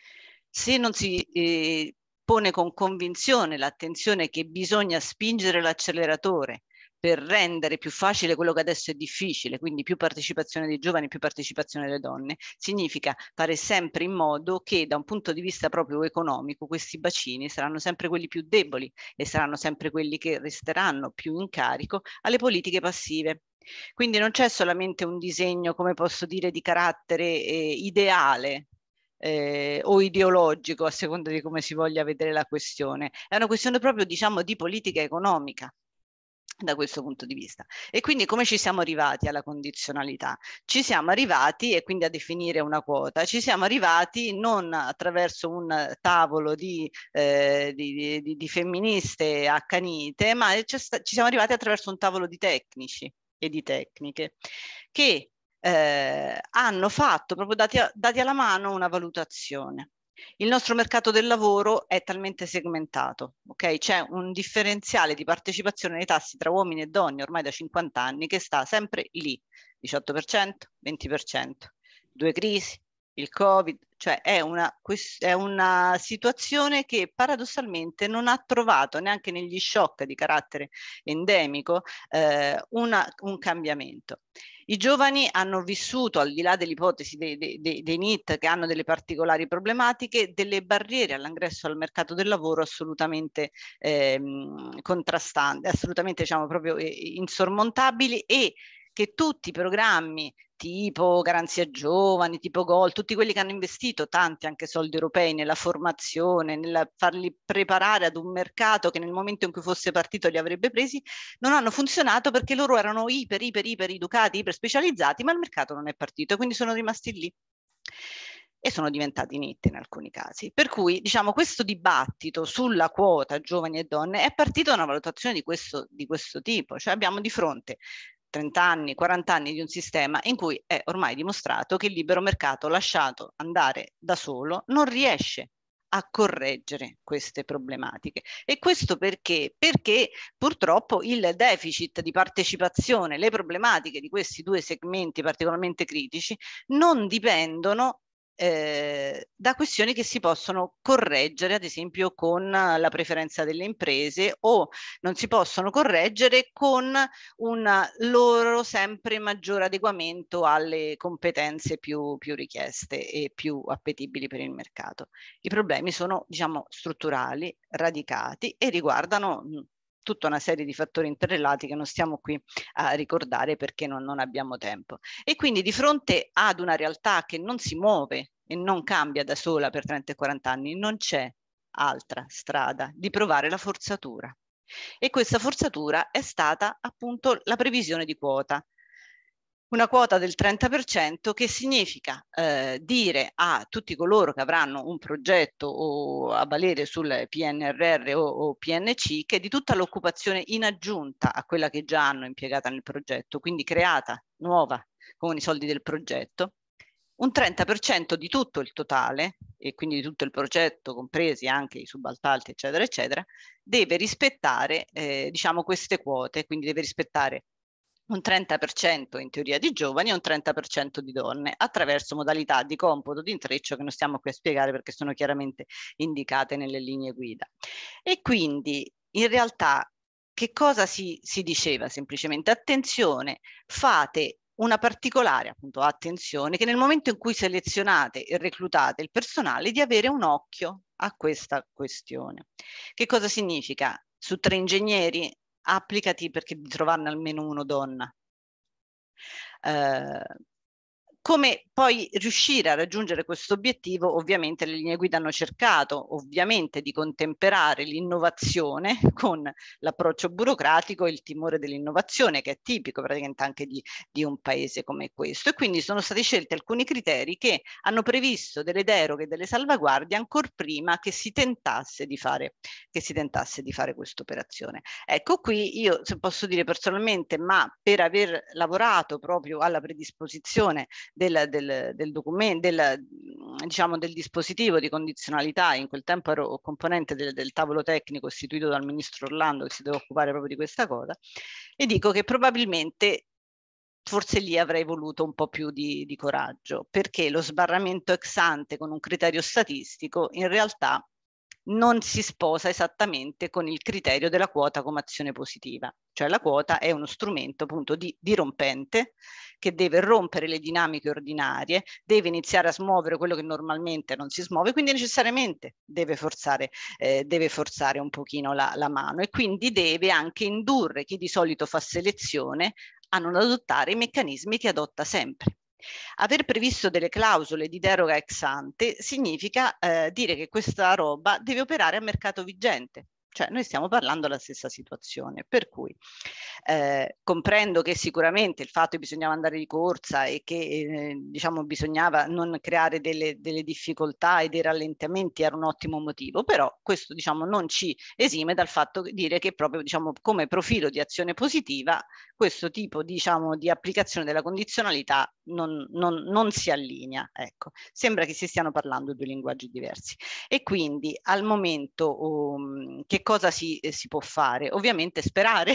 Se non si eh, pone con convinzione l'attenzione che bisogna spingere l'acceleratore per rendere più facile quello che adesso è difficile, quindi più partecipazione dei giovani, più partecipazione delle donne, significa fare sempre in modo che da un punto di vista proprio economico questi bacini saranno sempre quelli più deboli e saranno sempre quelli che resteranno più in carico alle politiche passive. Quindi non c'è solamente un disegno, come posso dire, di carattere eh, ideale eh, o ideologico, a seconda di come si voglia vedere la questione. È una questione proprio, diciamo, di politica economica da questo punto di vista. E quindi come ci siamo arrivati alla condizionalità? Ci siamo arrivati, e quindi a definire una quota, ci siamo arrivati non attraverso un tavolo di, eh, di, di, di femministe accanite, ma ci siamo arrivati attraverso un tavolo di tecnici e di tecniche che eh, hanno fatto, proprio dati, a, dati alla mano, una valutazione. Il nostro mercato del lavoro è talmente segmentato, ok? C'è un differenziale di partecipazione nei tassi tra uomini e donne ormai da cinquanta anni che sta sempre lì, diciotto per cento, venti per cento, due crisi, il Covid, cioè è una, è una situazione che paradossalmente non ha trovato neanche negli shock di carattere endemico eh, una, un cambiamento. I giovani hanno vissuto, al di là dell'ipotesi dei, dei, dei, dei N I T che hanno delle particolari problematiche, delle barriere all'ingresso al mercato del lavoro assolutamente ehm, contrastanti, assolutamente diciamo proprio eh, insormontabili, e che tutti i programmi tipo Garanzia Giovani, tipo Gol, tutti quelli che hanno investito tanti anche soldi europei nella formazione, nel farli preparare ad un mercato che nel momento in cui fosse partito li avrebbe presi, non hanno funzionato perché loro erano iper, iper, iper educati, iper specializzati, ma il mercato non è partito e quindi sono rimasti lì e sono diventati netti in alcuni casi. Per cui, diciamo, questo dibattito sulla quota giovani e donne è partito da una valutazione di questo, di questo tipo, cioè abbiamo di fronte trenta anni, quaranta anni di un sistema in cui è ormai dimostrato che il libero mercato lasciato andare da solo non riesce a correggere queste problematiche. E questo perché? Perché purtroppo il deficit di partecipazione, le problematiche di questi due segmenti particolarmente critici non dipendono Eh, da questioni che si possono correggere, ad esempio con la preferenza delle imprese, o non si possono correggere con un loro sempre maggiore adeguamento alle competenze più, più richieste e più appetibili per il mercato. I problemi sono, diciamo, strutturali, radicati e riguardano mh, tutta una serie di fattori interrelati che non stiamo qui a ricordare perché non, non abbiamo tempo. E quindi di fronte ad una realtà che non si muove e non cambia da sola per trenta e quaranta anni, non c'è altra strada di provare la forzatura. E questa forzatura è stata appunto la previsione di quota. Una quota del trenta per cento che significa eh, dire a tutti coloro che avranno un progetto o a valere sul P N R R o, o P N C che di tutta l'occupazione in aggiunta a quella che già hanno impiegata nel progetto, quindi creata nuova con i soldi del progetto, un trenta per cento di tutto il totale, e quindi di tutto il progetto, compresi anche i subappalti, eccetera, eccetera, deve rispettare, eh, diciamo, queste quote, quindi deve rispettare un trenta per cento in teoria di giovani e un trenta per cento di donne, attraverso modalità di computo, di intreccio che non stiamo qui a spiegare perché sono chiaramente indicate nelle linee guida. E quindi in realtà che cosa si, si diceva? Semplicemente attenzione, fate una particolare appunto attenzione che nel momento in cui selezionate e reclutate il personale di avere un occhio a questa questione. Che cosa significa? Su tre ingegneri applicati perché di trovarne almeno uno donna. Eh, come poi riuscire a raggiungere questo obiettivo? Ovviamente le linee guida hanno cercato ovviamente di contemperare l'innovazione con l'approccio burocratico e il timore dell'innovazione, che è tipico praticamente anche di, di un paese come questo, e quindi sono stati scelti alcuni criteri che hanno previsto delle deroghe e delle salvaguardie ancor prima che si tentasse di fare che si tentasse di fare questa operazione. Ecco, qui io se posso dire personalmente, ma per aver lavorato proprio alla predisposizione Del, del, del documento, del, diciamo, del dispositivo di condizionalità, in quel tempo ero componente del, del tavolo tecnico istituito dal ministro Orlando che si deve occupare proprio di questa cosa, e dico che probabilmente forse lì avrei voluto un po' più di, di coraggio, perché lo sbarramento ex ante con un criterio statistico in realtà non si sposa esattamente con il criterio della quota come azione positiva. Cioè la quota è uno strumento appunto di, dirompente che deve rompere le dinamiche ordinarie, deve iniziare a smuovere quello che normalmente non si smuove, quindi necessariamente deve forzare, eh, deve forzare un pochino la, la mano, e quindi deve anche indurre chi di solito fa selezione a non adottare i meccanismi che adotta sempre. Aver previsto delle clausole di deroga ex ante significa eh, dire che questa roba deve operare a mercato vigente. Cioè noi stiamo parlando della stessa situazione, per cui eh, comprendo che sicuramente il fatto che bisognava andare di corsa e che eh, diciamo bisognava non creare delle, delle difficoltà e dei rallentamenti era un ottimo motivo, però questo diciamo non ci esime dal fatto di dire che proprio diciamo come profilo di azione positiva questo tipo diciamo di applicazione della condizionalità non, non, non si allinea. Ecco, sembra che si stiano parlando due linguaggi diversi, e quindi al momento um, che cosa si, eh, si può fare? Ovviamente sperare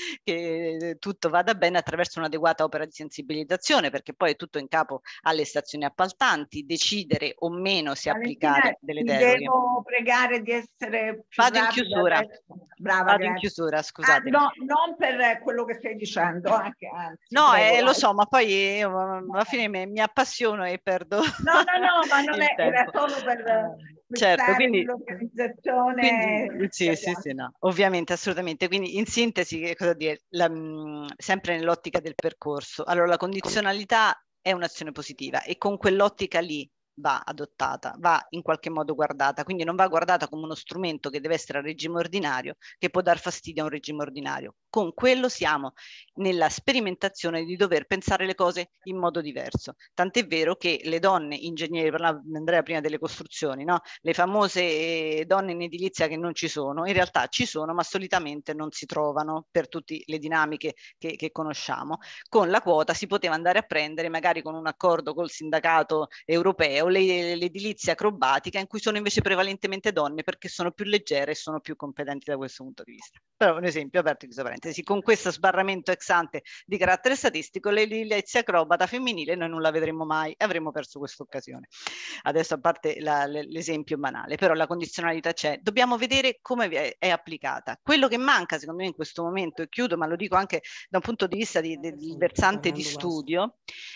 che tutto vada bene attraverso un'adeguata opera di sensibilizzazione, perché poi è tutto in capo alle stazioni appaltanti decidere o meno se Valentina, applicare delle ti deroghe. devo pregare di essere più Vado in rapida chiusura. adesso. Brava, Vado grazie. in chiusura, scusate. Ah, no, non per quello che stai dicendo, anche, anzi, no, prego, eh, lo so, ma poi io, alla fine mi, mi appassiono e perdo no, no, no, ma non il è, era tempo. solo per Certo, quindi, l'organizzazione. quindi sì, sì, sì, no, ovviamente, assolutamente. Quindi in sintesi, che cosa dire, la, mh, sempre nell'ottica del percorso. Allora, la condizionalità è un'azione positiva e con quell'ottica lì va adottata, va in qualche modo guardata, quindi non va guardata come uno strumento che deve essere a regime ordinario, che può dar fastidio a un regime ordinario. Con quello siamo nella sperimentazione di dover pensare le cose in modo diverso. Tant'è vero che le donne ingegneri, parlava Andrea prima delle costruzioni, no? Le famose donne in edilizia che non ci sono, in realtà ci sono, ma solitamente non si trovano per tutte le dinamiche che, che conosciamo. Con la quota si poteva andare a prendere, magari con un accordo col sindacato europeo, l'edilizia acrobatica, in cui sono invece prevalentemente donne perché sono più leggere e sono più competenti da questo punto di vista. Però un esempio, aperto questa parentesi, con questo sbarramento ex ante di carattere statistico, l'edilizia acrobata femminile noi non la vedremo mai e avremo perso questa occasione. Adesso a parte l'esempio banale, però la condizionalità c'è, dobbiamo vedere come è, è applicata. Quello che manca secondo me in questo momento, e chiudo, ma lo dico anche da un punto di vista di, del versante di studio,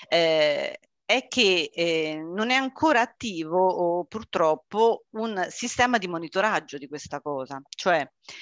eh, è che eh, non è ancora attivo o, purtroppo un sistema di monitoraggio di questa cosa, cioè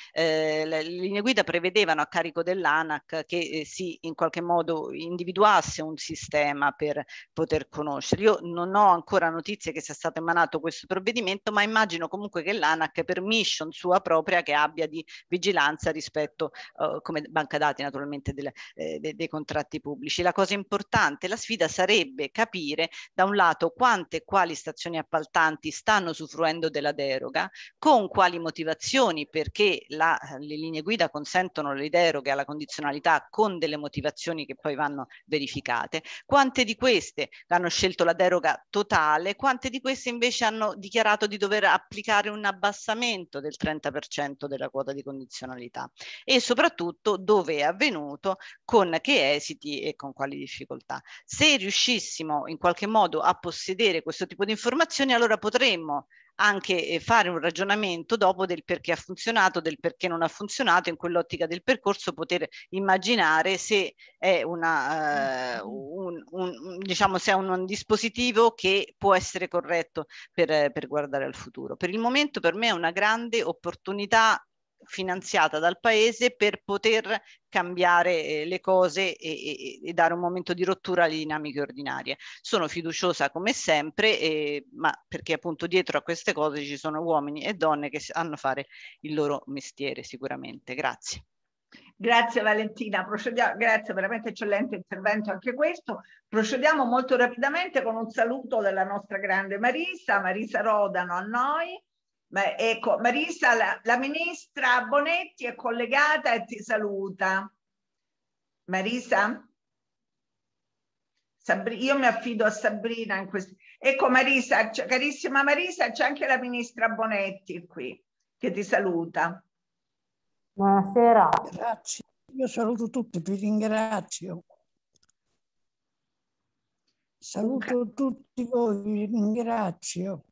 eh, le linee guida prevedevano a carico dell'ANAC che eh, si in qualche modo individuasse un sistema per poter conoscere. Io non ho ancora notizie che sia stato emanato questo provvedimento, ma immagino comunque che l'ANAC per mission sua propria che abbia di vigilanza rispetto uh, come banca dati naturalmente delle, eh, dei, dei contratti pubblici. La cosa importante, la sfida sarebbe capire capire da un lato quante e quali stazioni appaltanti stanno usufruendo della deroga, con quali motivazioni, perché la, le linee guida consentono le deroghe alla condizionalità con delle motivazioni che poi vanno verificate, quante di queste hanno scelto la deroga totale, quante di queste invece hanno dichiarato di dover applicare un abbassamento del trenta per cento della quota di condizionalità, e soprattutto dove è avvenuto, con che esiti e con quali difficoltà. Se riuscissimo in qualche modo a possedere questo tipo di informazioni, allora potremmo anche fare un ragionamento dopo del perché ha funzionato, del perché non ha funzionato, in quell'ottica del percorso poter immaginare se è una, uh, un, un, diciamo, se è un, un dispositivo che può essere corretto per, per guardare al futuro. Per il momento per me è una grande opportunità finanziata dal Paese per poter cambiare eh, le cose e, e, e dare un momento di rottura alle dinamiche ordinarie. Sono fiduciosa come sempre, eh, ma perché appunto dietro a queste cose ci sono uomini e donne che sanno fare il loro mestiere sicuramente. Grazie. Grazie Valentina, procediamo, grazie, veramente eccellente intervento anche questo. Procediamo molto rapidamente con un saluto della nostra grande Marisa, Marisa Rodano a noi. Ma ecco, Marisa, la, la ministra Bonetti è collegata e ti saluta. Marisa? Sabri, io mi affido a Sabrina in questo. Ecco Marisa, carissima Marisa, c'è anche la ministra Bonetti qui che ti saluta. Buonasera. Grazie, io saluto tutti, vi ringrazio. Saluto tutti voi, vi ringrazio.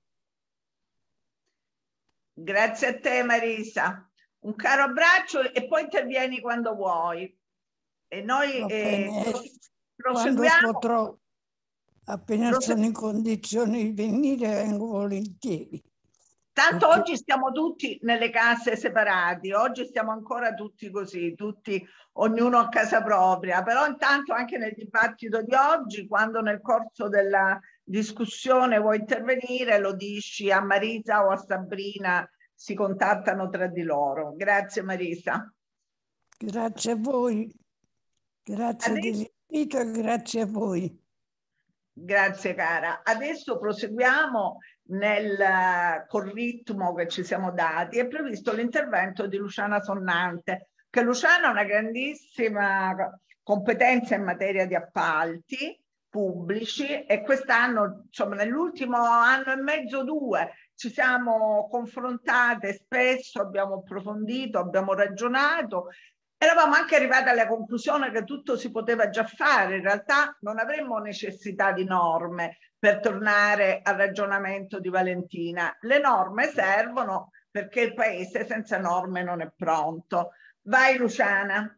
Grazie a te Marisa, un caro abbraccio e poi intervieni quando vuoi. E noi eh, proseguiamo. Quando potrò, appena Prosegu sono in condizioni di venire, vengo volentieri. Tanto Perché... oggi stiamo tutti nelle case separati, oggi stiamo ancora tutti così, tutti, ognuno a casa propria, però intanto anche nel dibattito di oggi, quando nel corso della discussione vuoi intervenire, lo dici a Marisa o a Sabrina, si contattano tra di loro. Grazie Marisa. Grazie a voi, grazie dell'invito e grazie a voi. Grazie cara. Adesso proseguiamo nel, col ritmo che ci siamo dati. È previsto l'intervento di Luciana Sonnante, che Luciana ha una grandissima competenza in materia di appalti pubblici e quest'anno, insomma nell'ultimo anno e mezzo, due, ci siamo confrontate spesso, abbiamo approfondito, abbiamo ragionato. Eravamo anche arrivati alla conclusione che tutto si poteva già fare, in realtà non avremmo necessità di norme per tornare al ragionamento di Valentina. Le norme servono perché il Paese senza norme non è pronto. Vai Luciana.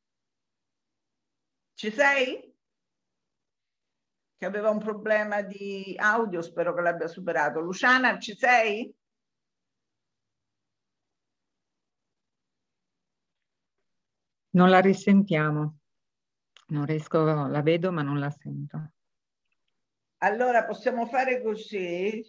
Ci sei? Che aveva un problema di audio, spero che l'abbia superato. Luciana, ci sei? Non la risentiamo, non riesco, la vedo ma non la sento. Allora possiamo fare così.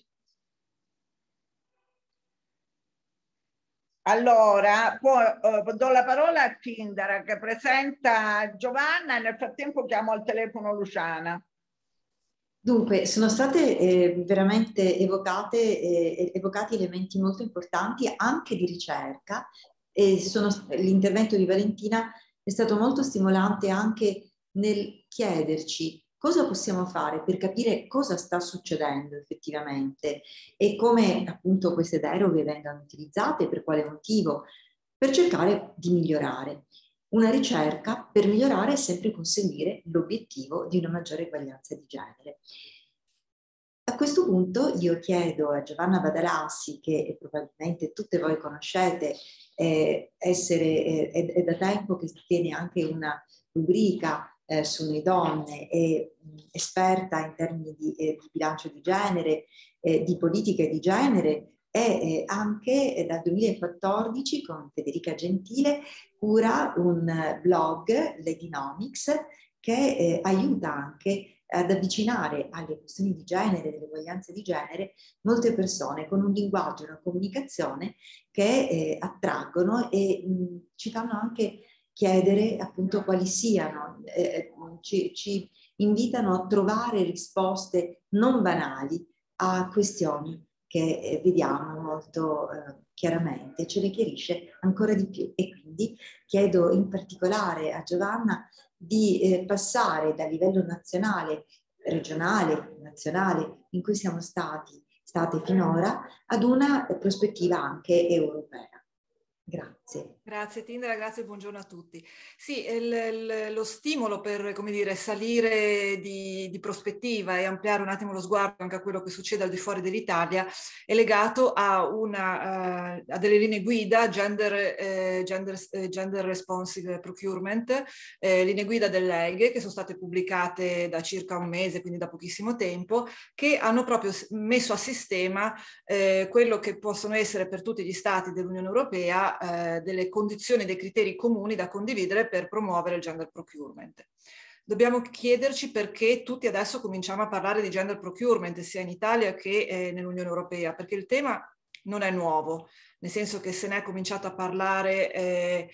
Allora, poi, eh, do la parola a Tindara che presenta Giovanna e nel frattempo chiamo al telefono Luciana. Dunque, sono state eh, veramente evocate, eh, evocati elementi molto importanti anche di ricerca. E l'intervento di Valentina è stato molto stimolante anche nel chiederci cosa possiamo fare per capire cosa sta succedendo effettivamente e come appunto queste deroghe vengano utilizzate, per quale motivo, per cercare di migliorare. Una ricerca per migliorare è sempre conseguire l'obiettivo di una maggiore eguaglianza di genere. A questo punto io chiedo a Giovanna Badalassi, che probabilmente tutte voi conoscete, eh, essere, eh, è, è da tempo che tiene anche una rubrica eh, su Noi Donne, è mh, esperta in termini di, eh, di bilancio di genere, eh, di politiche di genere, e eh, anche eh, dal duemilaquattordici con Federica Gentile cura un eh, blog, Ladynomics, che eh, aiuta anche ad avvicinare alle questioni di genere, delle uguaglianze di genere, molte persone con un linguaggio e una comunicazione che eh, attraggono e mh, ci fanno anche chiedere appunto quali siano, eh, ci, ci invitano a trovare risposte non banali a questioni che eh, vediamo molto eh, chiaramente, ce le chiarisce ancora di più. E quindi chiedo in particolare a Giovanna di eh, passare dal livello nazionale, regionale, nazionale, in cui siamo stati, state finora, ad una prospettiva anche europea. Grazie. Grazie Tindara, grazie, buongiorno a tutti. Sì, il, il, lo stimolo per, come dire, salire di, di prospettiva e ampliare un attimo lo sguardo anche a quello che succede al di fuori dell'Italia è legato a, una, uh, a delle linee guida gender, eh, gender, eh, gender responsive procurement, eh, linee guida dell'E G, che sono state pubblicate da circa un mese, quindi da pochissimo tempo, che hanno proprio messo a sistema eh, quello che possono essere per tutti gli stati dell'Unione Europea eh, delle condizioni, dei criteri comuni da condividere per promuovere il gender procurement. Dobbiamo chiederci perché tutti adesso cominciamo a parlare di gender procurement sia in Italia che eh, nell'Unione Europea, perché il tema non è nuovo, nel senso che se ne è cominciato a parlare eh,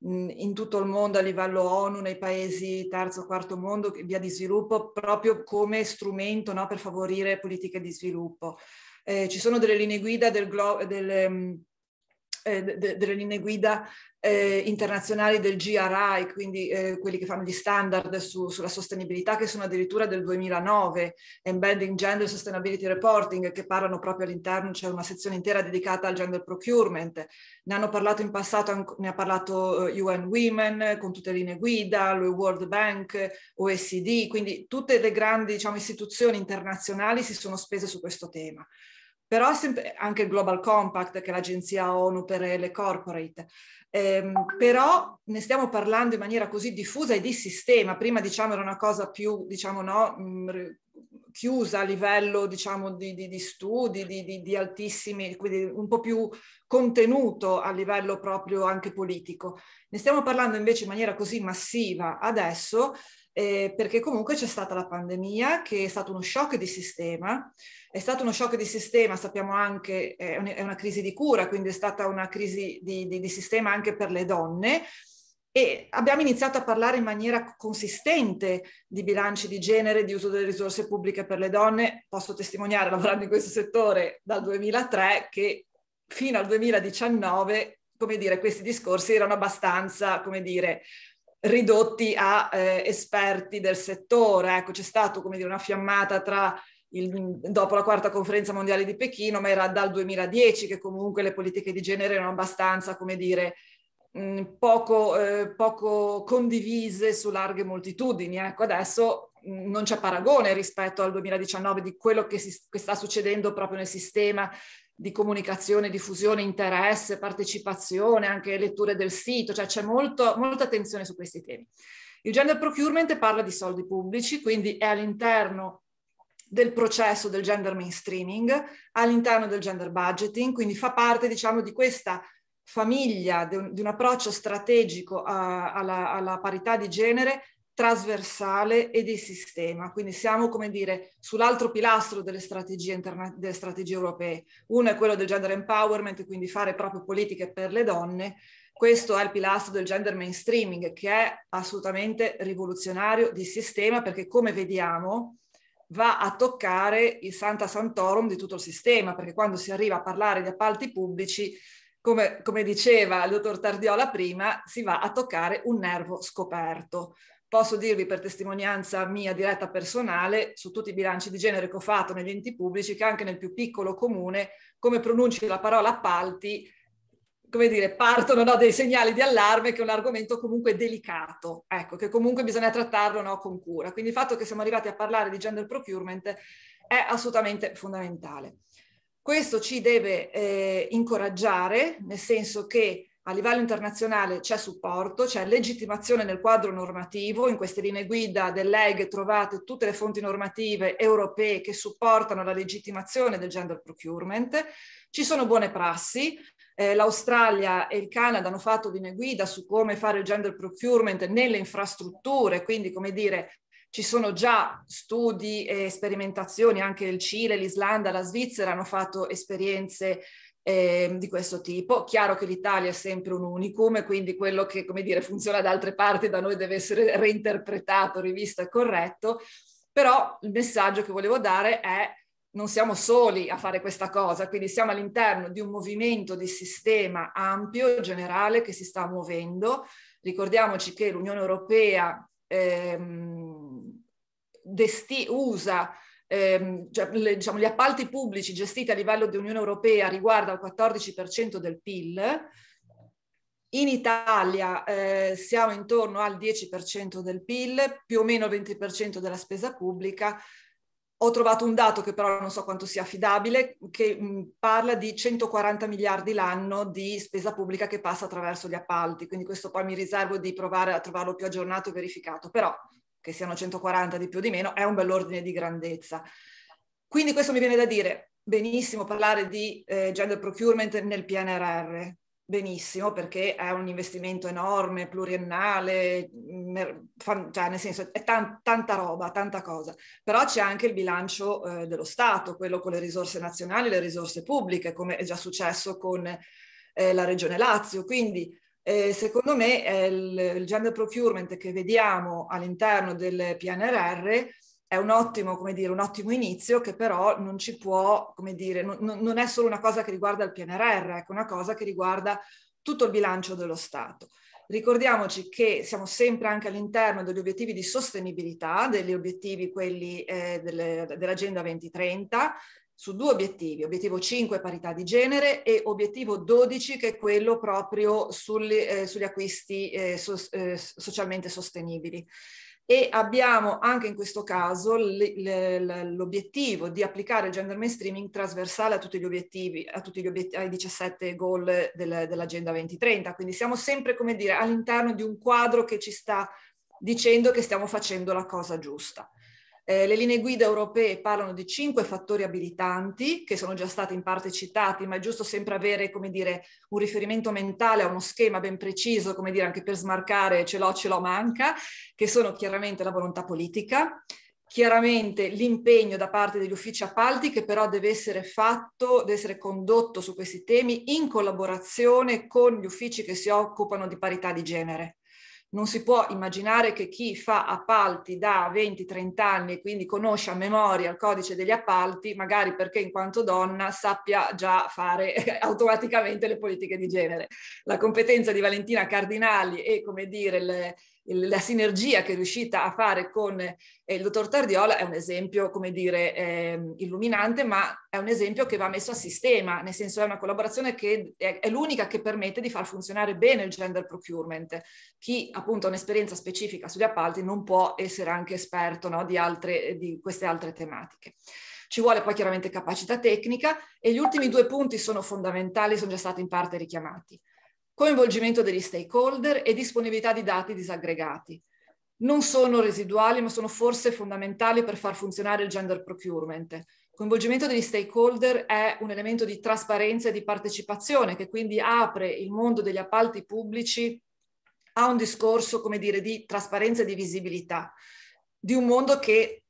in tutto il mondo a livello ONU, nei paesi terzo, quarto mondo, via di sviluppo, proprio come strumento, no, per favorire politiche di sviluppo. Eh, ci sono delle linee guida del, del um, Eh, de, delle linee guida eh, internazionali del G R I, quindi eh, quelli che fanno gli standard su, sulla sostenibilità, che sono addirittura del duemilanove, Embedding Gender Sustainability Reporting, che parlano proprio all'interno, c'è una sezione intera dedicata al gender procurement. Ne hanno parlato in passato, ne ha parlato U N Women con tutte le linee guida, lo World Bank, O E C D, quindi tutte le grandi, diciamo, istituzioni internazionali si sono spese su questo tema. Però anche il Global Compact, che è l'agenzia ONU per le corporate, ehm, però ne stiamo parlando in maniera così diffusa e di sistema. Prima, diciamo, era una cosa più, diciamo, no, mh, chiusa a livello, diciamo, di, di, di studi, di, di, di altissimi, quindi un po' più contenuto a livello proprio anche politico. Ne stiamo parlando invece in maniera così massiva adesso, eh, perché comunque c'è stata la pandemia, che è stato uno shock di sistema. È stato uno shock di sistema, sappiamo anche, è una crisi di cura, quindi è stata una crisi di, di, di sistema anche per le donne, e abbiamo iniziato a parlare in maniera consistente di bilanci di genere, di uso delle risorse pubbliche per le donne. Posso testimoniare, lavorando in questo settore dal duemilatré, che fino al duemiladiciannove, come dire, questi discorsi erano abbastanza, come dire, ridotti a eh, esperti del settore. Ecco, c'è stata, come dire, una fiammata tra Il, dopo la quarta conferenza mondiale di Pechino, ma era dal duemiladieci che comunque le politiche di genere erano abbastanza, come dire, mh, poco, eh, poco condivise su larghe moltitudini. Ecco, adesso mh, non c'è paragone rispetto al duemiladiciannove di quello che, si, che sta succedendo proprio nel sistema di comunicazione, diffusione, interesse, partecipazione, anche letture del sito, cioè c'è molto, molta attenzione su questi temi. Il gender procurement parla di soldi pubblici, quindi è all'interno del processo del gender mainstreaming, all'interno del gender budgeting, quindi fa parte, diciamo, di questa famiglia, di un, di un approccio strategico a, alla, alla parità di genere trasversale e di sistema. Quindi siamo, come dire, sull'altro pilastro delle strategie, interna- delle strategie europee. Uno è quello del gender empowerment, quindi fare proprio politiche per le donne. Questo è il pilastro del gender mainstreaming, che è assolutamente rivoluzionario di sistema, perché, come vediamo, va a toccare il Santa Santorum di tutto il sistema, perché quando si arriva a parlare di appalti pubblici, come, come diceva il dottor Tardiola prima, si va a toccare un nervo scoperto. Posso dirvi, per testimonianza mia diretta personale, su tutti i bilanci di genere che ho fatto negli enti pubblici, che anche nel più piccolo comune, come pronunci la parola appalti, come dire, partono, no, dei segnali di allarme, che è un argomento comunque delicato, ecco, che comunque bisogna trattarlo, no, con cura. Quindi il fatto che siamo arrivati a parlare di gender procurement è assolutamente fondamentale. Questo ci deve eh, incoraggiare, nel senso che a livello internazionale c'è supporto, c'è legittimazione nel quadro normativo. In queste linee guida dell'E G trovate tutte le fonti normative europee che supportano la legittimazione del gender procurement. Ci sono buone prassi. Eh, L'Australia e il Canada hanno fatto linee guida su come fare il gender procurement nelle infrastrutture, quindi, come dire, ci sono già studi e sperimentazioni, anche il Cile, l'Islanda, la Svizzera hanno fatto esperienze eh, di questo tipo. Chiaro che l'Italia è sempre un unicum e quindi quello che, come dire, funziona da altre parti da noi deve essere reinterpretato, rivisto e corretto, però il messaggio che volevo dare è: non siamo soli a fare questa cosa, quindi siamo all'interno di un movimento di sistema ampio, generale, che si sta muovendo. Ricordiamoci che l'Unione Europea ehm, usa, ehm, cioè, le, diciamo, gli appalti pubblici gestiti a livello di Unione Europea riguarda il quattordici per cento del P I L. In Italia eh, siamo intorno al dieci per cento del P I L, più o meno il venti per cento della spesa pubblica. Ho trovato un dato che però non so quanto sia affidabile, che mh, parla di centoquaranta miliardi l'anno di spesa pubblica che passa attraverso gli appalti, quindi questo poi mi riservo di provare a trovarlo più aggiornato e verificato, però che siano centoquaranta di più o di meno è un bell'ordine di grandezza. Quindi questo mi viene da dire: benissimo parlare di eh, gender procurement nel P N R R, benissimo, perché è un investimento enorme, pluriennale, cioè nel senso è tan, tanta roba, tanta cosa, però c'è anche il bilancio eh, dello Stato, quello con le risorse nazionali, le risorse pubbliche, come è già successo con eh, la Regione Lazio. Quindi eh, secondo me eh, il, il gender procurement che vediamo all'interno del P N R R è un ottimo, come dire, un ottimo inizio, che però non ci può, come dire, non, non è solo una cosa che riguarda il P N R R, è una cosa che riguarda tutto il bilancio dello Stato. Ricordiamoci che siamo sempre anche all'interno degli obiettivi di sostenibilità, degli obiettivi quelli eh, delle, dell'Agenda duemilatrenta, su due obiettivi: obiettivo cinque, parità di genere, e obiettivo dodici, che è quello proprio sugli, eh, sugli acquisti eh, so, eh, socialmente sostenibili. E abbiamo anche in questo caso l'obiettivo di applicare il gender mainstreaming trasversale a tutti gli obiettivi, a tutti gli obiettivi, ai diciassette goal del, dell'Agenda duemilatrenta. Quindi siamo sempre, come dire, all'interno di un quadro che ci sta dicendo che stiamo facendo la cosa giusta. Eh, le linee guida europee parlano di cinque fattori abilitanti, che sono già stati in parte citati, ma è giusto sempre avere, come dire, un riferimento mentale a uno schema ben preciso, come dire, anche per smarcare ce l'ho, ce l'ho, manca, che sono chiaramente la volontà politica, chiaramente l'impegno da parte degli uffici appalti, che però deve essere fatto, deve essere condotto su questi temi in collaborazione con gli uffici che si occupano di parità di genere. Non si può immaginare che chi fa appalti da venti trenta anni, quindi conosce a memoria il codice degli appalti, magari perché in quanto donna sappia già fare automaticamente le politiche di genere. La competenza di Valentina Cardinali e, come dire, le, la sinergia che è riuscita a fare con eh, il dottor Tardiola è un esempio, come dire, eh, illuminante, ma è un esempio che va messo a sistema, nel senso è una collaborazione che è, è l'unica che permette di far funzionare bene il gender procurement. Chi appunto ha un'esperienza specifica sugli appalti non può essere anche esperto, no, di, altre, di queste altre tematiche. Ci vuole poi chiaramente capacità tecnica, e gli ultimi due punti sono fondamentali, sono già stati in parte richiamati. Coinvolgimento degli stakeholder e disponibilità di dati disaggregati. Non sono residuali, ma sono forse fondamentali per far funzionare il gender procurement. Coinvolgimento degli stakeholder è un elemento di trasparenza e di partecipazione, che quindi apre il mondo degli appalti pubblici a un discorso, come dire, di trasparenza e di visibilità, di un mondo che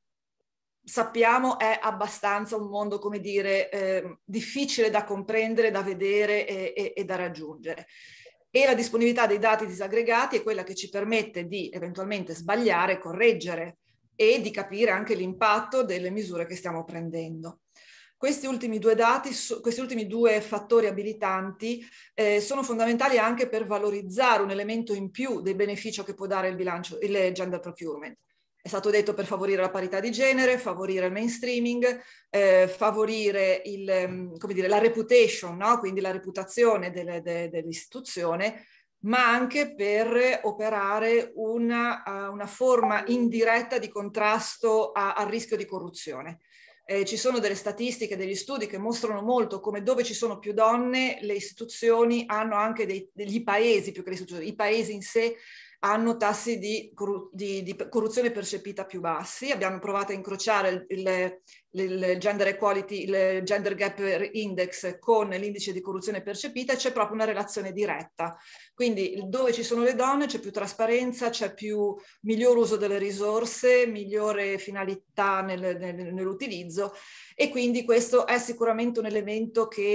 sappiamo è abbastanza un mondo, come dire, eh, difficile da comprendere, da vedere e, e, e da raggiungere. E la disponibilità dei dati disaggregati è quella che ci permette di eventualmente sbagliare, correggere e di capire anche l'impatto delle misure che stiamo prendendo. Questi ultimi due dati, questi ultimi due fattori abilitanti eh, sono fondamentali anche per valorizzare un elemento in più del beneficio che può dare il bilancio, il gender procurement. È stato detto per favorire la parità di genere, favorire il mainstreaming, eh, favorire il, come dire, la reputation, no? Quindi la reputazione delle, de, dell'istituzione, ma anche per operare una, uh, una forma indiretta di contrasto a, al rischio di corruzione. Eh, ci sono delle statistiche, degli studi che mostrano molto come dove ci sono più donne, le istituzioni hanno anche dei, degli paesi, più che le istituzioni, i paesi in sé hanno tassi di, di, di corruzione percepita più bassi. Abbiamo provato a incrociare il, il, il Gender Equality, il Gender Gap Index con l'indice di corruzione percepita, e c'è proprio una relazione diretta. Quindi dove ci sono le donne c'è più trasparenza, c'è più miglior uso delle risorse, migliore finalità nel, nel, nell'utilizzo, e quindi questo è sicuramente un elemento che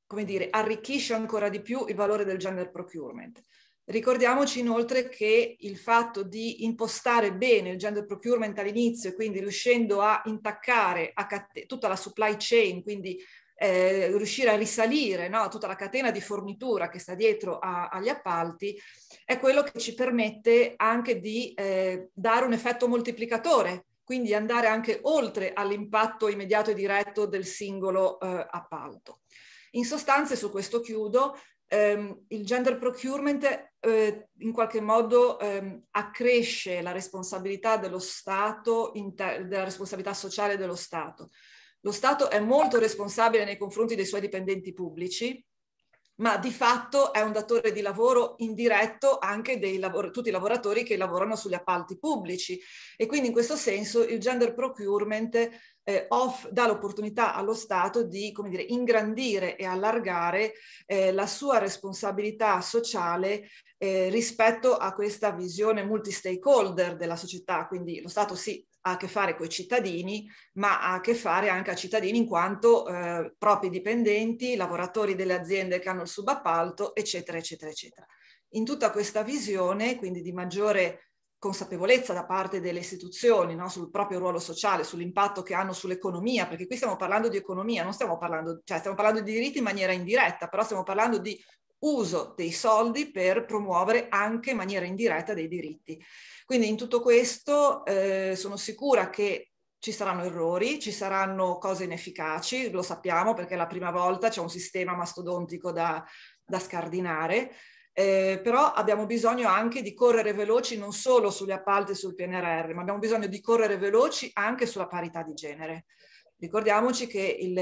come dire, arricchisce ancora di più il valore del gender procurement. Ricordiamoci inoltre che il fatto di impostare bene il gender procurement all'inizio e quindi riuscendo a intaccare a tutta la supply chain, quindi eh, riuscire a risalire, no, tutta la catena di fornitura che sta dietro a, agli appalti, è quello che ci permette anche di eh, dare un effetto moltiplicatore, quindi andare anche oltre all'impatto immediato e diretto del singolo eh, appalto. In sostanza, su questo chiudo, ehm, il gender procurement eh, in qualche modo ehm, accresce la responsabilità dello Stato, della responsabilità sociale dello Stato. Lo Stato è molto responsabile nei confronti dei suoi dipendenti pubblici, ma di fatto è un datore di lavoro indiretto anche dei lavori, tutti i lavoratori che lavorano sugli appalti pubblici, e quindi in questo senso il gender procurement eh, off, dà l'opportunità allo Stato di, come dire, ingrandire e allargare eh, la sua responsabilità sociale eh, rispetto a questa visione multi-stakeholder della società. Quindi lo Stato sì ha a che fare con i cittadini, ma ha a che fare anche a cittadini in quanto eh, propri dipendenti, lavoratori delle aziende che hanno il subappalto, eccetera, eccetera, eccetera. In tutta questa visione, quindi di maggiore consapevolezza da parte delle istituzioni, no, sul proprio ruolo sociale, sull'impatto che hanno sull'economia, perché qui stiamo parlando di economia, non stiamo parlando, cioè stiamo parlando di diritti in maniera indiretta, però stiamo parlando di uso dei soldi per promuovere anche in maniera indiretta dei diritti. Quindi in tutto questo eh, sono sicura che ci saranno errori, ci saranno cose inefficaci, lo sappiamo perché è la prima volta, c'è un sistema mastodontico da, da scardinare, eh, però abbiamo bisogno anche di correre veloci non solo sugli appalti e sul P N R R, ma abbiamo bisogno di correre veloci anche sulla parità di genere. Ricordiamoci che il,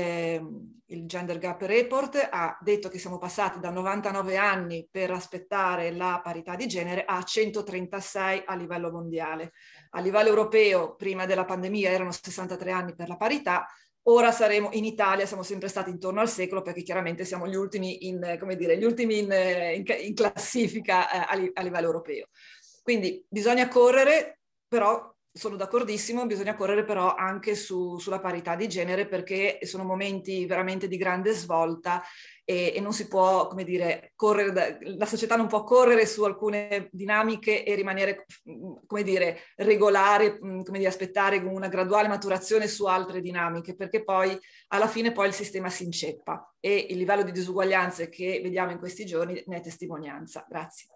il Gender Gap Report ha detto che siamo passati da novantanove anni per aspettare la parità di genere a centotrentasei a livello mondiale. A livello europeo, prima della pandemia, erano sessantatré anni per la parità, ora saremo in Italia, siamo sempre stati intorno al secolo perché chiaramente siamo gli ultimi in, come dire, gli ultimi in, in, in classifica eh, a, li, a livello europeo. Quindi bisogna correre, però sono d'accordissimo, bisogna correre però anche su, sulla parità di genere perché sono momenti veramente di grande svolta e, e non si può, come dire, correre, da, la società non può correre su alcune dinamiche e rimanere, come dire, regolare, come dire, aspettare una graduale maturazione su altre dinamiche, perché poi alla fine poi il sistema si inceppa e il livello di disuguaglianze che vediamo in questi giorni ne è testimonianza. Grazie.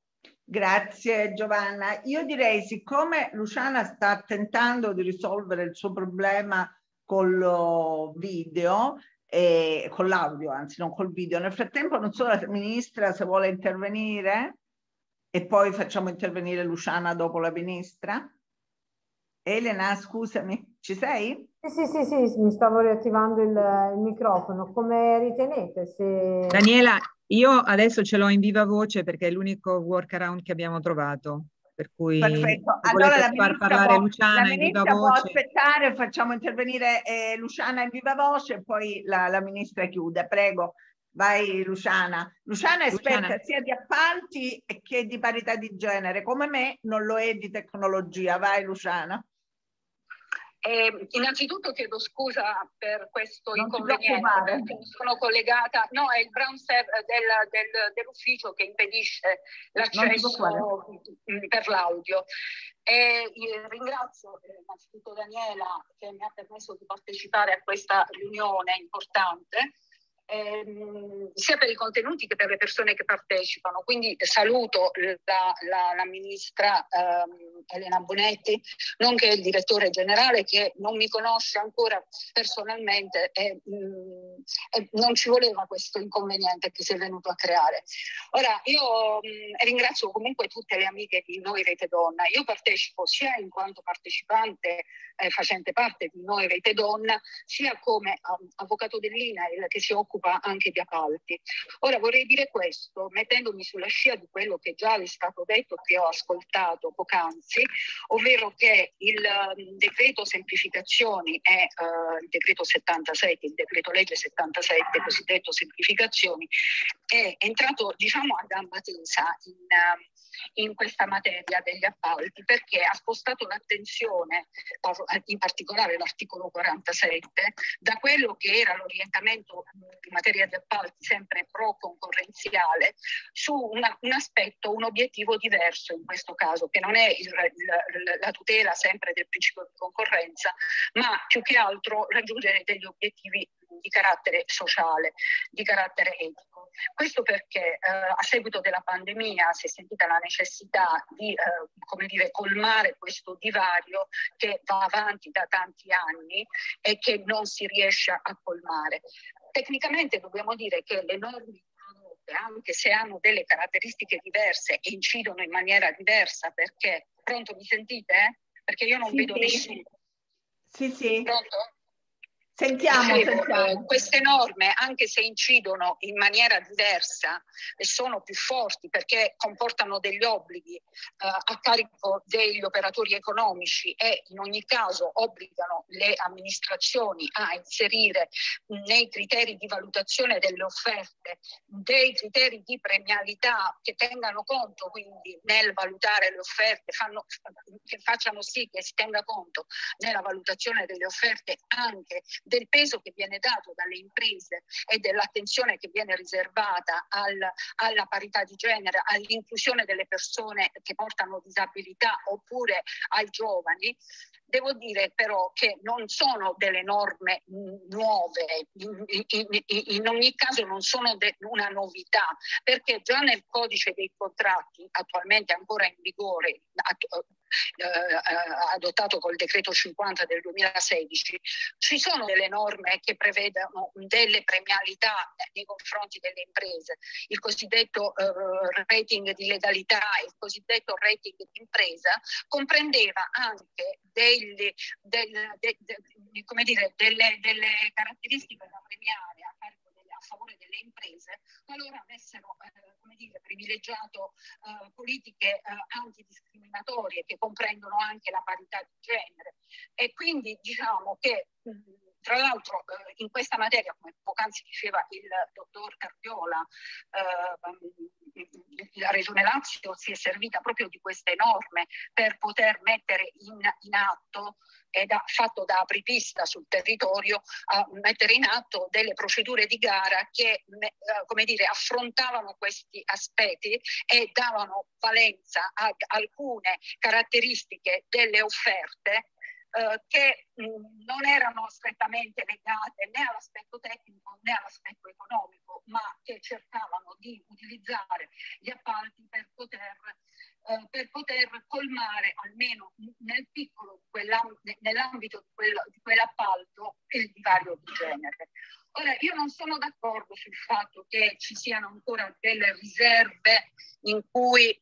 Grazie Giovanna. Io direi, siccome Luciana sta tentando di risolvere il suo problema col video, eh, con l'audio, anzi non col video, nel frattempo non so la ministra se vuole intervenire e poi facciamo intervenire Luciana dopo la ministra. Elena, scusami, ci sei? Sì, sì, sì, sì, mi stavo riattivando il, il microfono, come ritenete? Se... Daniela, io adesso ce l'ho in viva voce perché è l'unico workaround che abbiamo trovato, per cui perfetto. se Allora volete la far parlare può, Luciana la in viva ministra può voce. aspettare, facciamo intervenire eh, Luciana in viva voce e poi la, la ministra chiude. Prego, vai Luciana. Luciana è esperta Luciana. sia di appalti che di parità di genere, come me non lo è di tecnologia. Vai Luciana. Eh, innanzitutto chiedo scusa per questo non inconveniente perché sono collegata, no, è il brown server del, del, dell'ufficio che impedisce l'accesso per l'audio. E ringrazio innanzitutto Daniela che mi ha permesso di partecipare a questa riunione importante. Ehm, sia per i contenuti che per le persone che partecipano, quindi saluto la, la, la ministra ehm, Elena Bonetti, nonché il direttore generale che non mi conosce ancora personalmente e, mh, e non ci voleva questo inconveniente che si è venuto a creare. Ora io mh, ringrazio comunque tutte le amiche di Noi Rete Donna. Io partecipo sia in quanto partecipante eh, facente parte di Noi Rete Donna, sia come um, avvocato dell'I N A I L che si occupa anche di appalti. Ora vorrei dire questo, mettendomi sulla scia di quello che già è stato detto, che ho ascoltato poc'anzi, ovvero che il um, decreto semplificazioni e uh, il decreto settantasette, il decreto legge settantasette, cosiddetto semplificazioni, è entrato diciamo a gamba tesa in, uh, in questa materia degli appalti, perché ha spostato l'attenzione, in particolare l'articolo quarantasette, da quello che era l'orientamento in materia di appalti sempre pro-concorrenziale su una, un aspetto, un obiettivo diverso in questo caso, che non è il, il, la tutela sempre del principio di concorrenza, ma più che altro raggiungere degli obiettivi di carattere sociale, di carattere etico. Questo perché eh, a seguito della pandemia si è sentita la necessità di eh, come dire, colmare questo divario che va avanti da tanti anni e che non si riesce a colmare. Tecnicamente dobbiamo dire che le norme introdotte, anche se hanno delle caratteristiche diverse e incidono in maniera diversa, perché, pronto, mi sentite? Perché io non sì, vedo sì. nessuno. Sì, sì. Pronto? Sentiamo, Dicevo, sentiamo. Eh, queste norme, anche se incidono in maniera diversa e sono più forti perché comportano degli obblighi eh, a carico degli operatori economici e in ogni caso obbligano le amministrazioni a inserire nei criteri di valutazione delle offerte dei criteri di premialità che tengano conto quindi nel valutare le offerte, fanno, che facciano sì che si tenga conto nella valutazione delle offerte anche del peso che viene dato dalle imprese e dell'attenzione che viene riservata al, alla parità di genere, all'inclusione delle persone che portano disabilità oppure ai giovani. Devo dire però che non sono delle norme nuove, in, in, in ogni caso non sono de, una novità, perché già nel codice dei contratti, attualmente ancora in vigore, eh, adottato col decreto cinquanta del duemilasedici, ci sono delle norme che prevedono delle premialità nei confronti delle imprese, il cosiddetto eh, rating di legalità, il cosiddetto rating di impresa, comprendeva anche delle, del, de, de, come dire, delle, delle caratteristiche da premiare a carico delle, a favore delle imprese qualora avessero eh, come dire, privilegiato eh, politiche eh, antidiscriminatorie che comprendono anche la parità di genere. E quindi diciamo che tra l'altro eh, in questa materia, come poc'anzi diceva il dottor Cardiola, eh, la Regione Lazio si è servita proprio di queste norme per poter mettere in, in atto ed ha fatto da apripista sul territorio a mettere in atto delle procedure di gara che eh, come dire, affrontavano questi aspetti e davano valenza ad alcune caratteristiche delle offerte eh, che mh, non erano strettamente legate né all'aspetto tecnico né all'aspetto economico, ma che cercavano di utilizzare gli appalti per poter Uh, per poter colmare almeno nel piccolo, nell'ambito di, quel, di quell'appalto, il divario di genere. Ora, io non sono d'accordo sul fatto che ci siano ancora delle riserve in cui,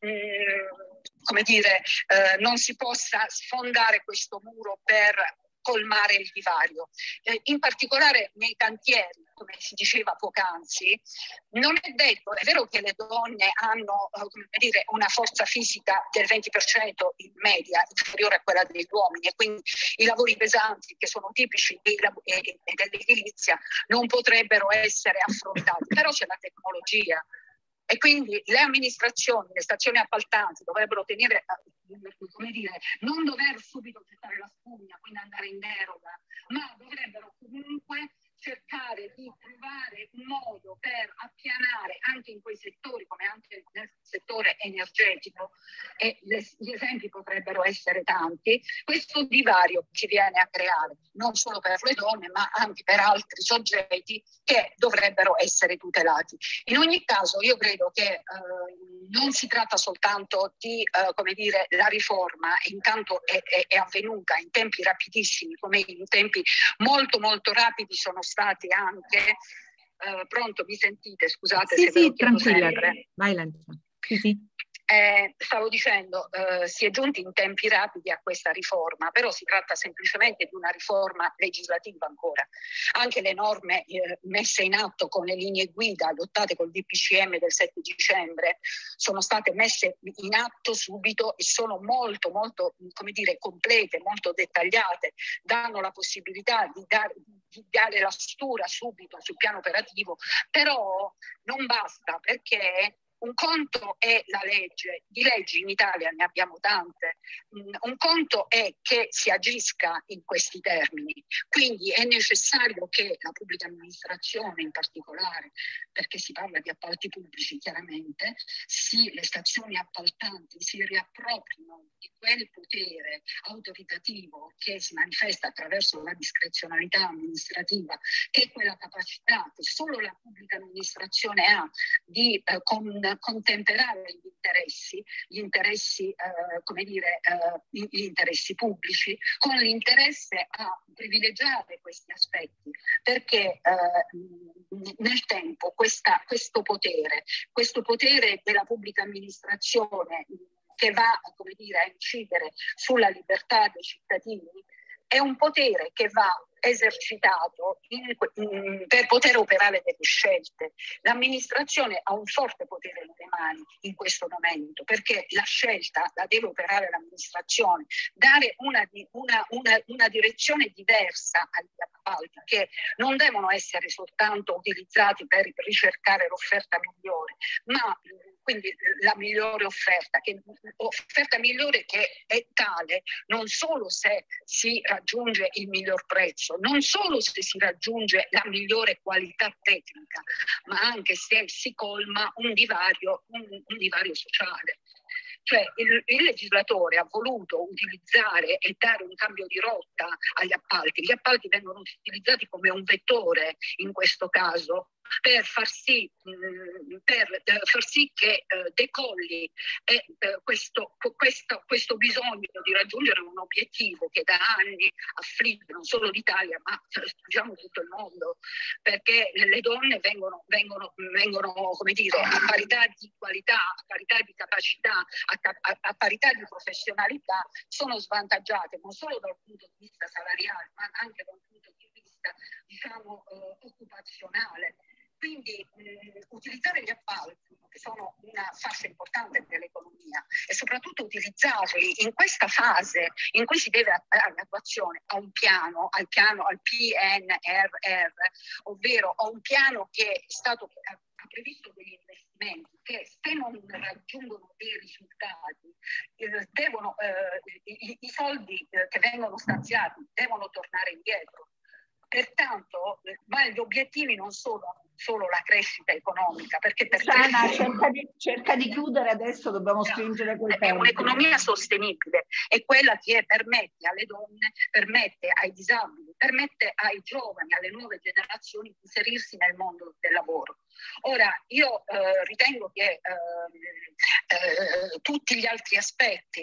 mh, come dire, eh, non si possa sfondare questo muro per colmare il divario. Eh, in particolare nei cantieri, come si diceva poc'anzi, non è detto, è vero che le donne hanno eh, come dire, una forza fisica del venti per cento in media inferiore a quella degli uomini e quindi i lavori pesanti che sono tipici dell'edilizia non potrebbero essere affrontati, però c'è la tecnologia. E quindi le amministrazioni, le stazioni appaltanti dovrebbero tenere, come dire, non dover subito gettare la spugna, quindi andare in deroga, ma dovrebbero comunque cercare di trovare un modo per appianare anche in quei settori, come anche nel settore energetico, e le, gli esempi potrebbero essere tanti, questo divario che si viene a creare, non solo per le donne, ma anche per altri soggetti che dovrebbero essere tutelati. In ogni caso, io credo che eh, non si tratta soltanto di, eh, come dire, la riforma, intanto è, è, è avvenuta in tempi rapidissimi, come in tempi molto molto rapidi sono stati anche, eh, pronto, mi sentite? Scusate sì, se sì, ve lo chiedo tranquilla, sempre. vai Lancia. Sì, sì. Eh, stavo dicendo, eh, si è giunti in tempi rapidi a questa riforma, però si tratta semplicemente di una riforma legislativa ancora. Anche le norme eh, messe in atto con le linee guida adottate col D P C M del sette dicembre sono state messe in atto subito e sono molto, molto, come dire, complete, molto dettagliate, danno la possibilità di dare, di dare la stura subito sul piano operativo, però non basta perché Un conto è la legge, di leggi in Italia ne abbiamo tante, un conto è che si agisca in questi termini, quindi è necessario che la pubblica amministrazione in particolare, perché si parla di appalti pubblici chiaramente, sì, le stazioni appaltanti si riappropriano di quel potere autoritativo che si manifesta attraverso la discrezionalità amministrativa, che è quella capacità che solo la pubblica amministrazione ha di eh, con contemperare gli interessi, gli interessi, eh, come dire, eh, gli interessi pubblici con l'interesse a privilegiare questi aspetti, perché eh, nel tempo questa, questo potere, questo potere della pubblica amministrazione che va, come dire, a incidere sulla libertà dei cittadini, è un potere che va esercitato in, in, per poter operare delle scelte. L'amministrazione ha un forte potere nelle mani in questo momento, perché la scelta la deve operare l'amministrazione, dare una, una, una, una direzione diversa agli appalti, che non devono essere soltanto utilizzati per ricercare l'offerta migliore, ma quindi la migliore offerta, che, offerta migliore che è tale non solo se si raggiunge il miglior prezzo, non solo se si raggiunge la migliore qualità tecnica, ma anche se si colma un divario, un, un divario sociale. Cioè il, il legislatore ha voluto utilizzare e dare un cambio di rotta agli appalti. Gli appalti vengono utilizzati come un vettore in questo caso per far sì, mh, per, eh, far sì che eh, decolli eh, eh, questo, questo, questo bisogno di raggiungere un obiettivo che da anni affligge non solo l'Italia ma diciamo tutto il mondo, perché le donne vengono, vengono, vengono come dire, a parità di qualità, a parità di capacità, a, a, a parità di professionalità, sono svantaggiate non solo dal punto di vista salariale ma anche dal punto di vista diciamo eh, occupazionale. Quindi mh, utilizzare gli appalti, che sono una fascia importante dell'economia, e soprattutto utilizzarli in questa fase in cui si deve dare attuazione a un piano, al piano, al P N R R, ovvero a un piano che è stato ha previsto degli investimenti che se non raggiungono dei risultati eh, devono, eh, i, i soldi eh, che vengono stanziati devono tornare indietro. Pertanto, ma gli obiettivi non sono solo la crescita economica, perché per Sana, crescere... cerca, di, cerca di chiudere adesso, dobbiamo stringere quel tempo. Un'economia sostenibile è quella che permette alle donne, permette ai disabili, permette ai giovani, alle nuove generazioni di inserirsi nel mondo del lavoro. Ora, io eh, ritengo che eh, eh, tutti gli altri aspetti,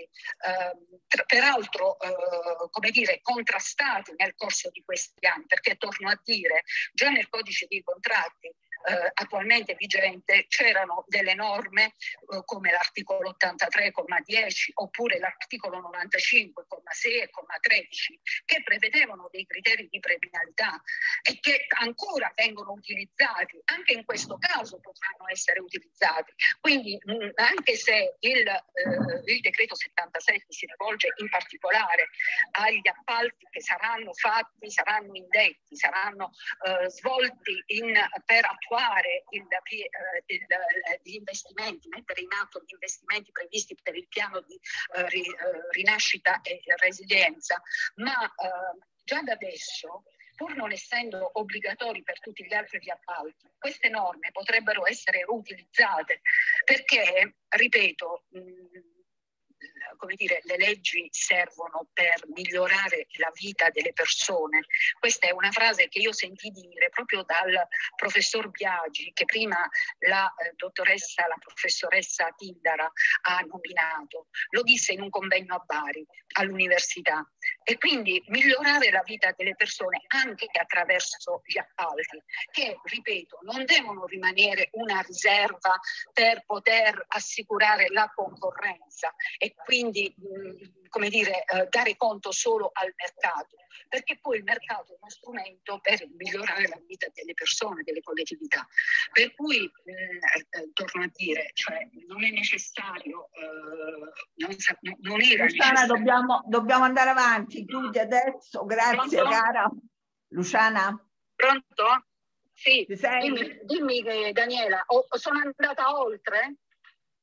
eh, peraltro, eh, come dire, contrastati nel corso di questi anni, perché torno a dire, già nel codice dei contratti Uh, attualmente vigente c'erano delle norme uh, come l'articolo ottantatré comma dieci oppure l'articolo novantacinque comma sei e comma tredici che prevedevano dei criteri di premialità e che ancora vengono utilizzati, anche in questo caso potranno essere utilizzati. Quindi mh, anche se il, uh, il decreto settantasette si rivolge in particolare agli appalti che saranno fatti, saranno indetti, saranno uh, svolti in, per attuare Il, il, gli investimenti, mettere in atto gli investimenti previsti per il piano di uh, ri, uh, rinascita e resilienza, ma uh, già da adesso, pur non essendo obbligatori per tutti gli altri appalti, queste norme potrebbero essere utilizzate perché, ripeto, mh, come dire, le leggi servono per migliorare la vita delle persone. Questa è una frase che io sentì dire proprio dal professor Biagi, che prima la eh, dottoressa, la professoressa Tindara ha nominato. Lo disse in un convegno a Bari, all'università. E quindi migliorare la vita delle persone anche attraverso gli appalti, che, ripeto, non devono rimanere una riserva per poter assicurare la concorrenza e quindi, mh, come dire, eh, dare conto solo al mercato, perché poi il mercato è uno strumento per migliorare la vita delle persone, delle collettività. Per cui, mh, eh, torno a dire, cioè, non è necessario, eh, non, non era Luciana, necessario. Dobbiamo, dobbiamo andare avanti, chiudi adesso, grazie. Pronto? Cara. Luciana? Pronto? Sì, dimmi, dimmi Daniela, o, sono andata oltre?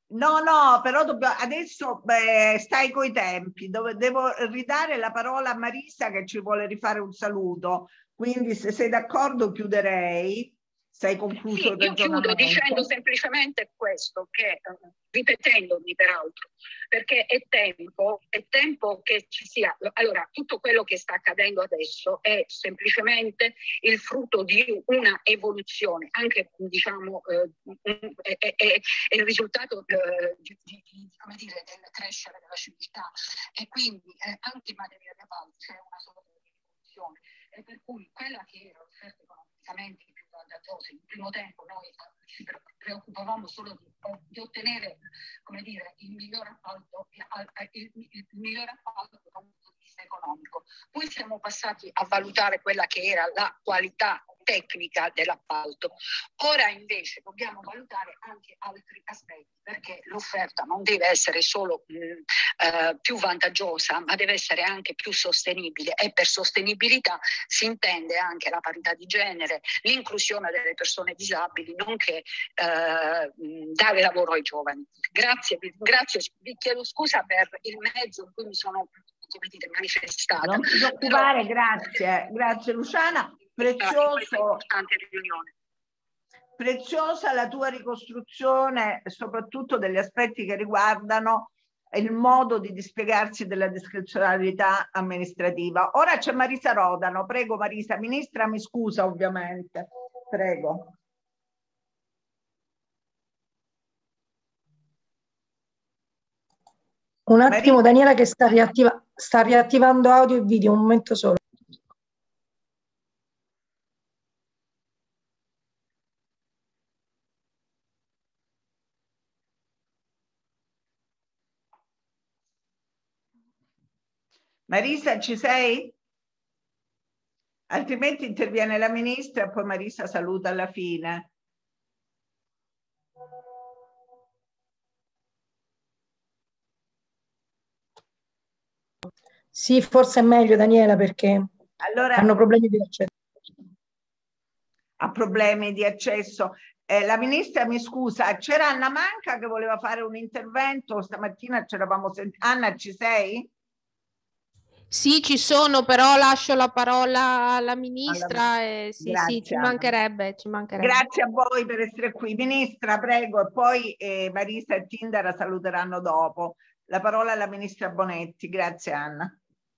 No, no, però dobbiamo, adesso beh, stai coi tempi, dove devo ridare la parola a Marisa che ci vuole rifare un saluto, quindi se sei d'accordo chiuderei, sei concluso sì, il io chiudo ragionamento. dicendo semplicemente questo, che ripetendomi peraltro, perché è tempo, è tempo che ci sia, allora tutto quello che sta accadendo adesso è semplicemente il frutto di una evoluzione, anche diciamo eh, è, è, è il risultato eh, di, di, di, come dire, del crescere della civiltà, e quindi eh, anche in materia di appalti c'è una sorta di evoluzione, e per cui quella che era l'offerta economicamente più vantaggiosa, in primo tempo noi ci preoccupavamo solo di, di ottenere, come dire, il miglior appalto, il, il, il miglior appalto dal punto di vista economico. Poi siamo passati a valutare quella che era la qualità tecnica dell'appalto. Ora invece dobbiamo valutare anche altri aspetti, perché l'offerta non deve essere solo mh, eh, più vantaggiosa, ma deve essere anche più sostenibile, e per sostenibilità si intende anche la parità di genere, l'inclusione delle persone disabili, nonché eh, dare lavoro ai giovani. Grazie, grazie, vi chiedo scusa per il mezzo in cui mi sono, come dire, manifestata. Non ti preoccupare, però... grazie, grazie Luciana. Prezioso, preziosa la tua ricostruzione, soprattutto degli aspetti che riguardano il modo di dispiegarsi della discrezionalità amministrativa. Ora c'è Marisa Rodano, prego Marisa. Ministra, mi scusa ovviamente, prego. Un attimo Marisa. Daniela che sta, riattiva sta riattivando audio e video, un momento solo. Marisa, ci sei? Altrimenti interviene la ministra e poi Marisa saluta alla fine. Sì, forse è meglio Daniela, perché allora, hanno problemi di accesso. Ha problemi di accesso. Eh, la ministra mi scusa, c'era Anna Manca che voleva fare un intervento, stamattina ci eravamo sentiti. Anna, ci sei? Sì, ci sono, però lascio la parola alla ministra. Alla... E sì, Grazie, sì, ci mancherebbe, ci mancherebbe. Grazie a voi per essere qui. Ministra, prego, e poi eh, Marisa e Tindara saluteranno dopo. La parola alla ministra Bonetti. Grazie Anna.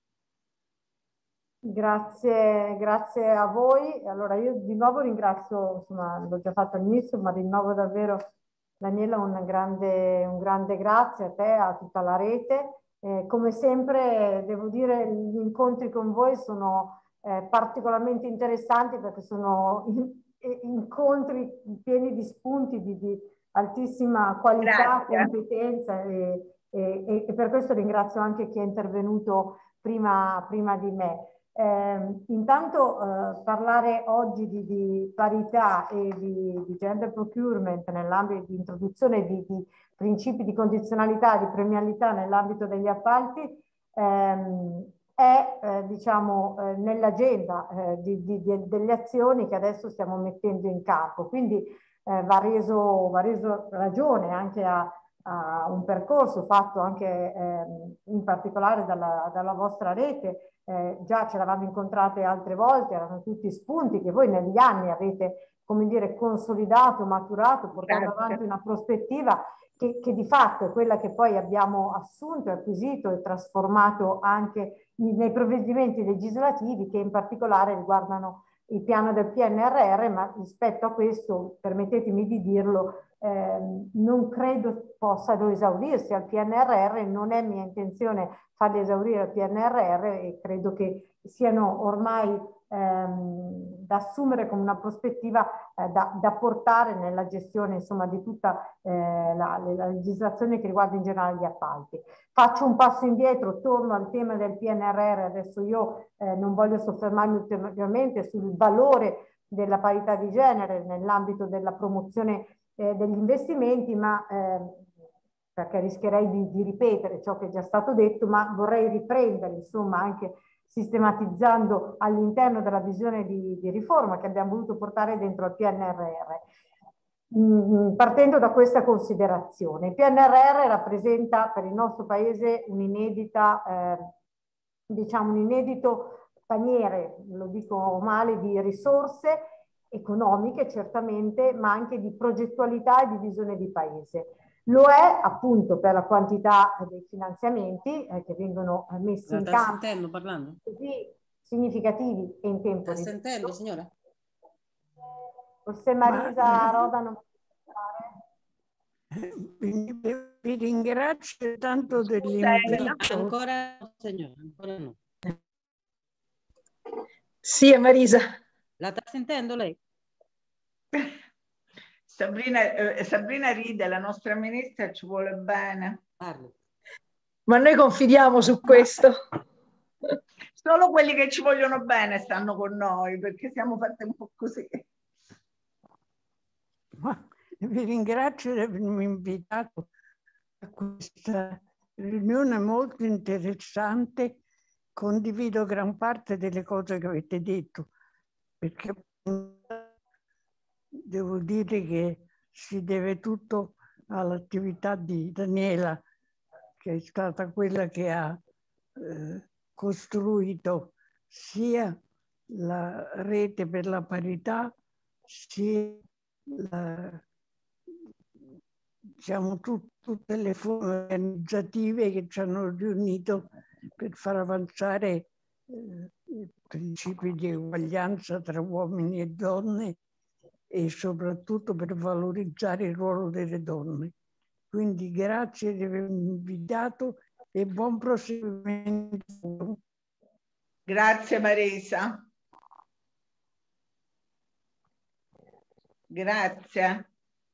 Grazie, grazie a voi. Allora io di nuovo ringrazio, insomma l'ho già fatto all'inizio, ma rinnovo davvero Daniela un grande, un grande grazie a te, a tutta la rete. Eh, come sempre devo dire gli incontri con voi sono eh, particolarmente interessanti, perché sono in, incontri pieni di spunti di, di altissima qualità, grazie. Competenza e, e, e per questo ringrazio anche chi è intervenuto prima, prima di me. Eh, intanto eh, parlare oggi di, di parità e di, di gender procurement nell'ambito di introduzione di, di principi di condizionalità e di premialità nell'ambito degli appalti ehm, è eh, diciamo eh, nell'agenda eh, di, di, di, delle azioni che adesso stiamo mettendo in campo, quindi eh, va, reso, va reso ragione anche a, a un percorso fatto anche eh, in particolare dalla, dalla vostra rete. Eh, già ci eravamo incontrate altre volte, erano tutti spunti che voi negli anni avete, come dire, consolidato, maturato, portato Grazie. avanti una prospettiva che, che di fatto è quella che poi abbiamo assunto, acquisito e trasformato anche in, nei provvedimenti legislativi che in particolare riguardano il piano del P N R R, ma rispetto a questo, permettetemi di dirlo, eh, non credo possano esaurirsi al P N R R, non è mia intenzione farli esaurire il P N R R e credo che siano ormai ehm, da assumere come una prospettiva eh, da, da portare nella gestione insomma di tutta eh, la, la legislazione che riguarda in generale gli appalti. Faccio un passo indietro, torno al tema del P N R R, adesso io eh, non voglio soffermarmi ulteriormente sul valore della parità di genere nell'ambito della promozione eh, degli investimenti, ma eh, perché rischierei di, di ripetere ciò che è già stato detto, ma vorrei riprendere insomma anche sistematizzando all'interno della visione di, di riforma che abbiamo voluto portare dentro al P N R R. mh, partendo da questa considerazione. Il P N R R rappresenta per il nostro Paese un'inedita, eh, diciamo un inedito paniere, lo dico male, di risorse economiche certamente, ma anche di progettualità e di visione di Paese. Lo è appunto per la quantità dei finanziamenti eh, che vengono messi in campo. Sta sentendo parlando? Così significativi e in tempo. Sta sentendo, signora? Forse Marisa Ma, Roda non vi, vi ringrazio tanto dell'invito. Ancora no, signora, ancora no. Sì, è Marisa. La sta sentendo lei? Sabrina, eh, Sabrina ride, la nostra ministra ci vuole bene. Parli. Ma noi confidiamo su questo. Solo quelli che ci vogliono bene stanno con noi, perché siamo fatte un po' così. Ma vi ringrazio di avermi invitato a questa riunione molto interessante. Condivido gran parte delle cose che avete detto, perché devo dire che si deve tutto all'attività di Daniela, che è stata quella che ha eh, costruito sia la rete per la parità, sia la, diciamo, tut, tutte le forme organizzative che ci hanno riunito per far avanzare eh, i principi di uguaglianza tra uomini e donne e soprattutto per valorizzare il ruolo delle donne. Quindi grazie di avermi invitato e buon proseguimento. Grazie Marisa. Grazie.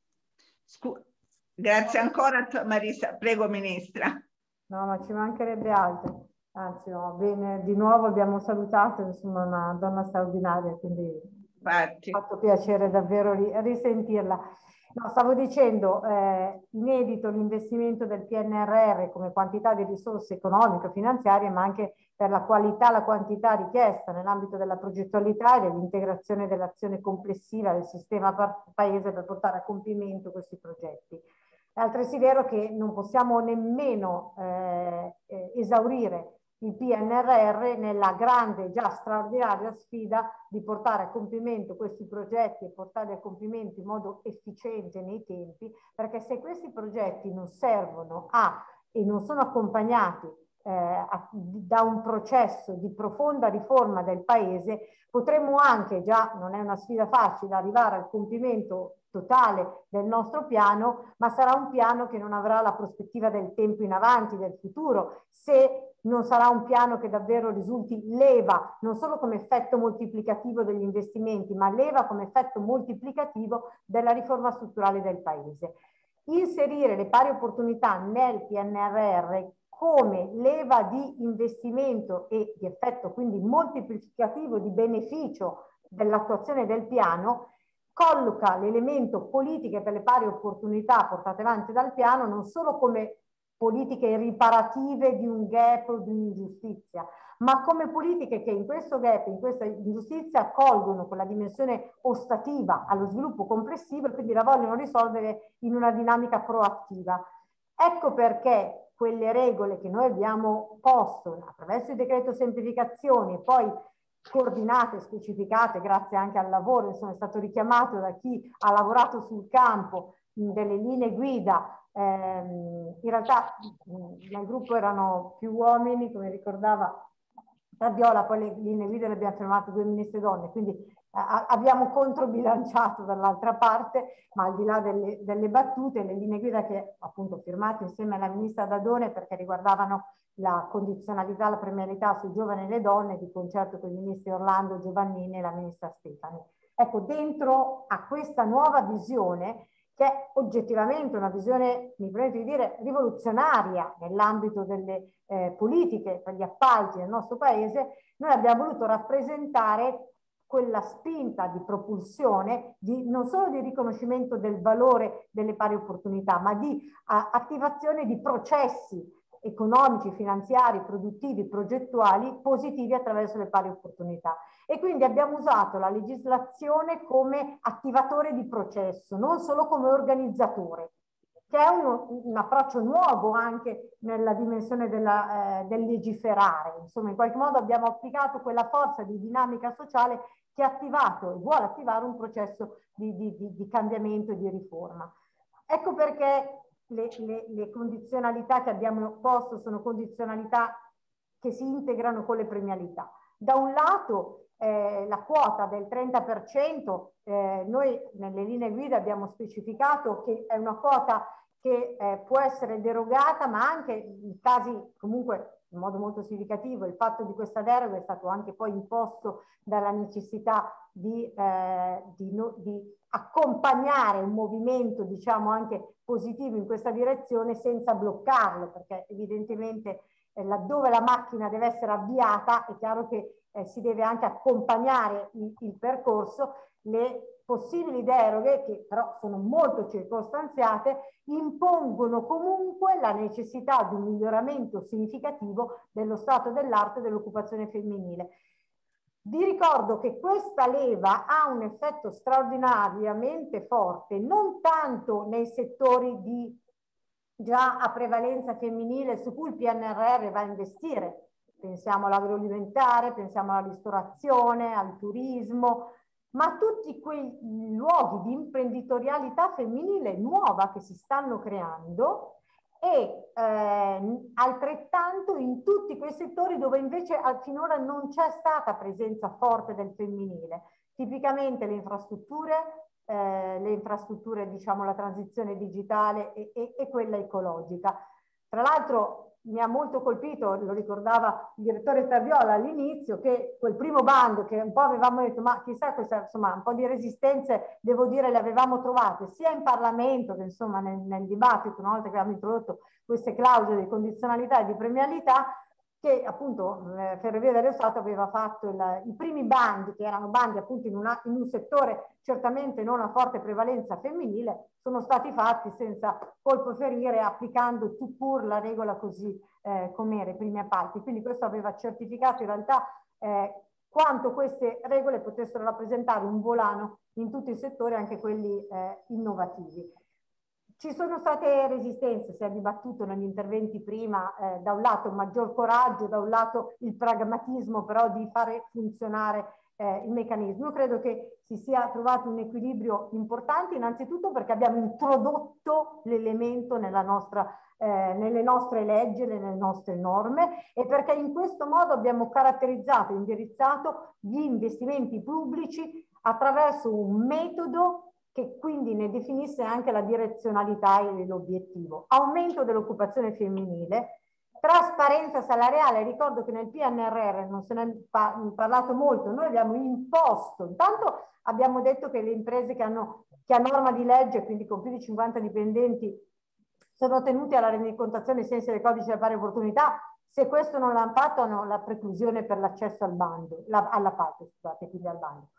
Scu- grazie ancora Marisa. Prego Ministra. No, ma ci mancherebbe altro. Anzi, no, bene, di nuovo abbiamo salutato, insomma, una donna straordinaria, quindi Infatti. mi ha fatto piacere davvero risentirla. No, stavo dicendo, eh, inedito l'investimento del P N R R come quantità di risorse economiche, finanziarie, ma anche per la qualità, la quantità richiesta nell'ambito della progettualità e dell'integrazione dell'azione complessiva del sistema paese per portare a compimento questi progetti. È altresì vero che non possiamo nemmeno eh, eh, esaurire il P N R R nella grande e già straordinaria sfida di portare a compimento questi progetti e portarli a compimento in modo efficiente nei tempi, perché se questi progetti non servono a e non sono accompagnati eh, a, da un processo di profonda riforma del Paese, potremmo anche, già non è una sfida facile, arrivare al compimento totale del nostro piano, ma sarà un piano che non avrà la prospettiva del tempo in avanti, del futuro, se non sarà un piano che davvero risulti leva, non solo come effetto moltiplicativo degli investimenti, ma leva come effetto moltiplicativo della riforma strutturale del Paese. Inserire le pari opportunità nel P N R R come leva di investimento e di effetto quindi moltiplicativo di beneficio dell'attuazione del piano colloca l'elemento politiche per le pari opportunità portate avanti dal piano non solo come politiche riparative di un gap o di un'ingiustizia, ma come politiche che in questo gap, in questa ingiustizia, colgono quella dimensione ostativa allo sviluppo complessivo e quindi la vogliono risolvere in una dinamica proattiva. Ecco perché quelle regole che noi abbiamo posto attraverso il decreto semplificazioni e poi coordinate, specificate, grazie anche al lavoro, insomma è stato richiamato da chi ha lavorato sul campo, delle linee guida. Ehm, in realtà mh, nel gruppo erano più uomini, come ricordava Fabiola, poi le linee guida le abbiamo fermate due ministri donne, quindi eh, abbiamo controbilanciato dall'altra parte, ma al di là delle, delle battute, le linee guida che appunto firmate insieme alla ministra Dadone perché riguardavano la condizionalità, la premialità sui giovani e le donne, di concerto con i ministri Orlando, Giovannini e la ministra Stefani. Ecco, dentro a questa nuova visione, che è oggettivamente una visione, mi permetto di dire, rivoluzionaria nell'ambito delle eh, politiche per gli appalti nel nostro Paese, noi abbiamo voluto rappresentare quella spinta di propulsione, di, non solo di riconoscimento del valore delle pari opportunità, ma di a, attivazione di processi economici, finanziari, produttivi, progettuali positivi attraverso le pari opportunità. E quindi abbiamo usato la legislazione come attivatore di processo, non solo come organizzatore, che è un, un approccio nuovo anche nella dimensione della, eh, del legiferare. Insomma, in qualche modo abbiamo applicato quella forza di dinamica sociale che ha attivato e vuole attivare un processo di, di, di, di cambiamento e di riforma. Ecco perché le, le, le condizionalità che abbiamo posto sono condizionalità che si integrano con le premialità. Da un lato eh, la quota del trenta per cento, eh, noi nelle linee guida abbiamo specificato che è una quota che eh, può essere derogata, ma anche in casi comunque in modo molto significativo il fatto di questa deroga è stato anche poi imposto dalla necessità di, eh, di, no, di accompagnare un movimento, diciamo, anche positivo in questa direzione senza bloccarlo, perché evidentemente eh, laddove la macchina deve essere avviata è chiaro che eh, si deve anche accompagnare il, il percorso. Le possibili deroghe, che però sono molto circostanziate, impongono comunque la necessità di un miglioramento significativo dello stato dell'arte dell'occupazione femminile. Vi ricordo che questa leva ha un effetto straordinariamente forte, non tanto nei settori di già a prevalenza femminile su cui il P N R R va a investire. Pensiamo all'agroalimentare, pensiamo alla ristorazione, al turismo, ma tutti quei luoghi di imprenditorialità femminile nuova che si stanno creando e eh, altrettanto in tutti quei settori dove invece finora non c'è stata presenza forte del femminile, tipicamente le infrastrutture, eh, le infrastrutture, diciamo la transizione digitale e, e, e quella ecologica. Tra l'altro mi ha molto colpito, lo ricordava il direttore Staviola all'inizio, che quel primo bando che un po' avevamo detto, ma chissà, questa, insomma, un po' di resistenze, devo dire, le avevamo trovate sia in Parlamento che insomma nel, nel dibattito, una volta che abbiamo introdotto queste clausole di condizionalità e di premialità, che appunto eh, Ferrovie dello Stato aveva fatto il, i primi bandi, che erano bandi appunto in, una, in un settore certamente non a forte prevalenza femminile, sono stati fatti senza colpo ferire, applicando tout pur la regola così eh, com'era, i primi appalti. Quindi questo aveva certificato in realtà eh, quanto queste regole potessero rappresentare un volano in tutti i settori, anche quelli eh, innovativi. Ci sono state resistenze, si è dibattuto negli interventi prima, eh, da un lato un maggior coraggio, da un lato il pragmatismo però di fare funzionare eh, il meccanismo. Io credo che si sia trovato un equilibrio importante, innanzitutto perché abbiamo introdotto l'elemento nella nostra, eh, nelle nostre leggi, nelle nostre norme, e perché in questo modo abbiamo caratterizzato e indirizzato gli investimenti pubblici attraverso un metodo che quindi ne definisse anche la direzionalità e l'obiettivo. Aumento dell'occupazione femminile, trasparenza salariale. Ricordo che nel P N R R non se ne è parlato molto, noi abbiamo imposto, intanto abbiamo detto che le imprese che hanno, che a norma di legge, quindi con più di cinquanta dipendenti, sono tenute alla rendicontazione ai sensi del codice delle pari opportunità. Se questo non l'hanno fatto, hanno la preclusione per l'accesso al bando, la, alla parte, scusate, quindi al bando.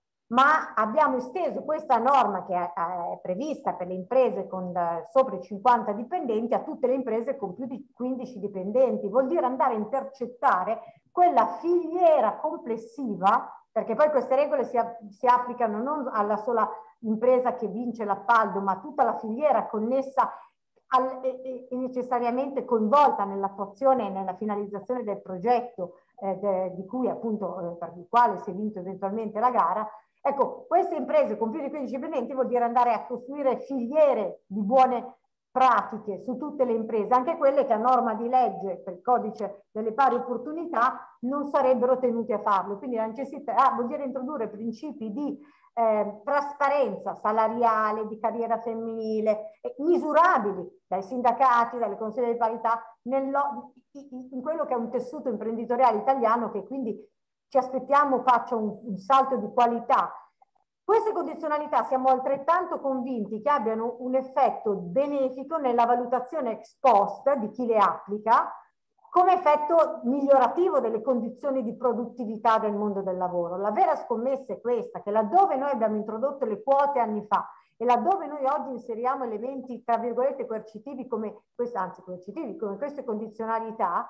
Ma abbiamo esteso questa norma che è, è prevista per le imprese con eh, sopra i cinquanta dipendenti a tutte le imprese con più di quindici dipendenti. Vuol dire andare a intercettare quella filiera complessiva, perché poi queste regole si, si applicano non alla sola impresa che vince l'appalto, ma a tutta la filiera connessa al, e, e necessariamente coinvolta nell'attuazione e nella finalizzazione del progetto eh, de, di cui appunto eh, per il quale si è vinto eventualmente la gara. Ecco, queste imprese con più di quindici dipendenti vuol dire andare a costruire filiere di buone pratiche su tutte le imprese, anche quelle che a norma di legge per il codice delle pari opportunità non sarebbero tenute a farlo. Quindi la necessità ah, vuol dire introdurre principi di eh, trasparenza salariale, di carriera femminile, eh, misurabili dai sindacati, dalle consiglie di parità, nello, in quello che è un tessuto imprenditoriale italiano che quindi ci aspettiamo faccia un, un salto di qualità. Queste condizionalità siamo altrettanto convinti che abbiano un effetto benefico nella valutazione ex post di chi le applica, come effetto migliorativo delle condizioni di produttività del mondo del lavoro. La vera scommessa è questa, che laddove noi abbiamo introdotto le quote anni fa E laddove noi oggi inseriamo elementi, tra virgolette, coercitivi come questi, anzi coercitivi, come queste condizionalità,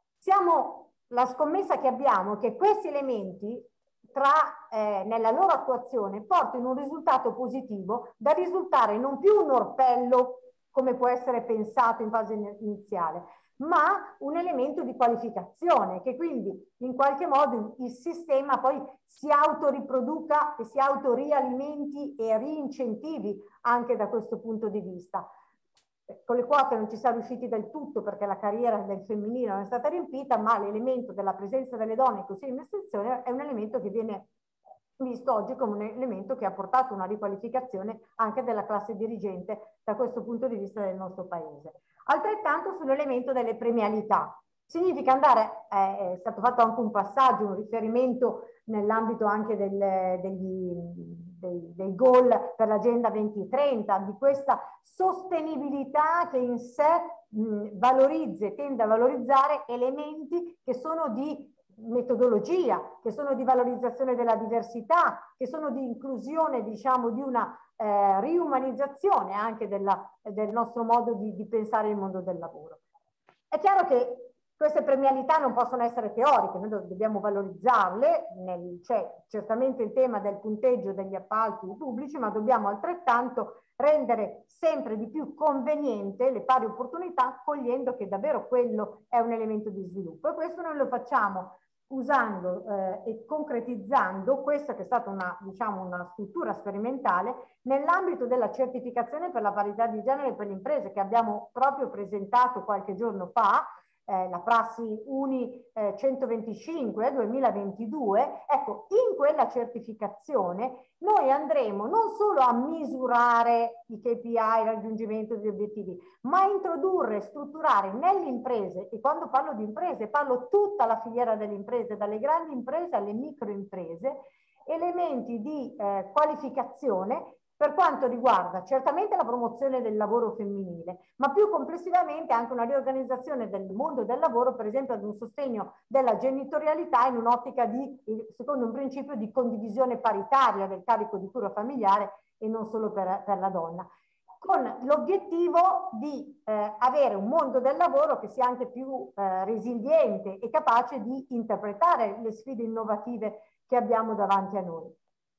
siamo, la scommessa che abbiamo è che questi elementi tra, eh, nella loro attuazione portino un risultato positivo da risultare non più un orpello come può essere pensato in fase iniziale, ma un elemento di qualificazione, che quindi in qualche modo il sistema poi si autoriproduca e si autorialimenti e rincentivi anche da questo punto di vista. Con le quote non ci siamo riusciti del tutto perché la carriera del femminile non è stata riempita, ma l'elemento della presenza delle donne in consigli di amministrazione è un elemento che viene visto oggi come un elemento che ha portato una riqualificazione anche della classe dirigente da questo punto di vista del nostro paese. Altrettanto sull'elemento delle premialità. Significa andare, eh, è stato fatto anche un passaggio, un riferimento nell'ambito anche del, degli, dei, dei goal per l'agenda duemilatrenta, di questa sostenibilità che in sé mh, valorizza e tende a valorizzare elementi che sono di metodologia, che sono di valorizzazione della diversità, che sono di inclusione, diciamo, di una eh, riumanizzazione anche della, del nostro modo di, di pensare il mondo del lavoro. È chiaro che queste premialità non possono essere teoriche, noi dobbiamo valorizzarle, nel, c'è certamente il tema del punteggio degli appalti pubblici, ma dobbiamo altrettanto rendere sempre di più conveniente le pari opportunità, cogliendo che davvero quello è un elemento di sviluppo. E questo noi lo facciamo usando eh, e concretizzando questa che è stata una, diciamo, una struttura sperimentale nell'ambito della certificazione per la parità di genere per le imprese che abbiamo proprio presentato qualche giorno fa, eh, la prassi Uni eh, centoventicinque duemilaventidue. Ecco, in quella certificazione noi andremo non solo a misurare i K P I, il raggiungimento degli obiettivi, ma a introdurre, strutturare nelle imprese, e quando parlo di imprese parlo tutta la filiera delle imprese, dalle grandi imprese alle microimprese, elementi di eh, qualificazione per quanto riguarda certamente la promozione del lavoro femminile, ma più complessivamente anche una riorganizzazione del mondo del lavoro, per esempio ad un sostegno della genitorialità in un'ottica di, secondo un principio di condivisione paritaria del carico di cura familiare e non solo per, per la donna, con l'obiettivo di eh, avere un mondo del lavoro che sia anche più eh, resiliente e capace di interpretare le sfide innovative che abbiamo davanti a noi.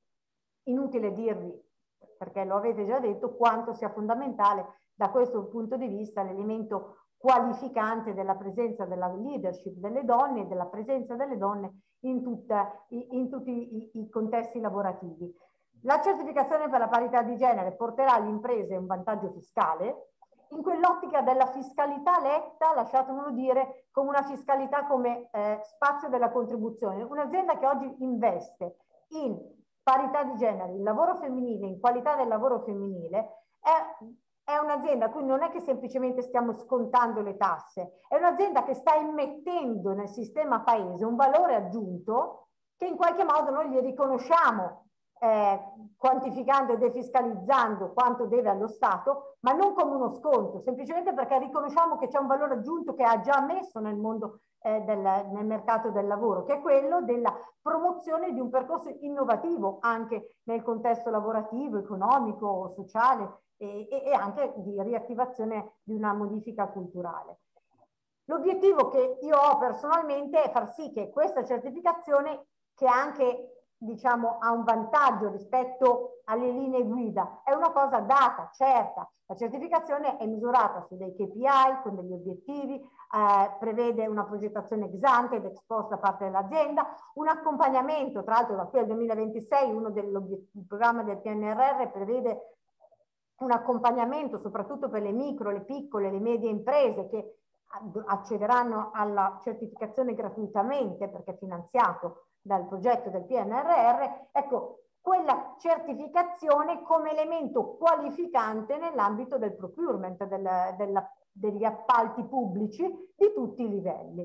Inutile dirvi, perché lo avete già detto, quanto sia fondamentale da questo punto di vista l'elemento qualificante della presenza della leadership delle donne e della presenza delle donne in, tutta, in tutti i, i contesti lavorativi. La certificazione per la parità di genere porterà alle imprese un vantaggio fiscale, in quell'ottica della fiscalità letta, lasciatemelo dire, come una fiscalità come eh, spazio della contribuzione. Un'azienda che oggi investe in parità di genere, il lavoro femminile, in qualità del lavoro femminile, è, è un'azienda a cui non è che semplicemente stiamo scontando le tasse, è un'azienda che sta immettendo nel sistema paese un valore aggiunto che in qualche modo noi gli riconosciamo eh, quantificando e defiscalizzando quanto deve allo Stato, ma non come uno sconto, semplicemente perché riconosciamo che c'è un valore aggiunto che ha già messo nel mondo eh, del, nel mercato del lavoro, che è quello della promozione di un percorso innovativo anche nel contesto lavorativo, economico, sociale e, e, e anche di riattivazione di una modifica culturale. L'obiettivo che io ho personalmente è far sì che questa certificazione, che anche diciamo ha un vantaggio rispetto alle linee guida, è una cosa data, certa. La certificazione è misurata su dei K P I, con degli obiettivi, eh, prevede una progettazione ex ante ed ex post da parte dell'azienda, un accompagnamento, tra l'altro da qui al duemilaventisei, uno del programma del P N R R prevede un accompagnamento soprattutto per le micro, le piccole, le medie imprese che accederanno alla certificazione gratuitamente perché è finanziato dal progetto del P N R R, ecco, quella certificazione come elemento qualificante nell'ambito del procurement, del, della, degli appalti pubblici di tutti i livelli.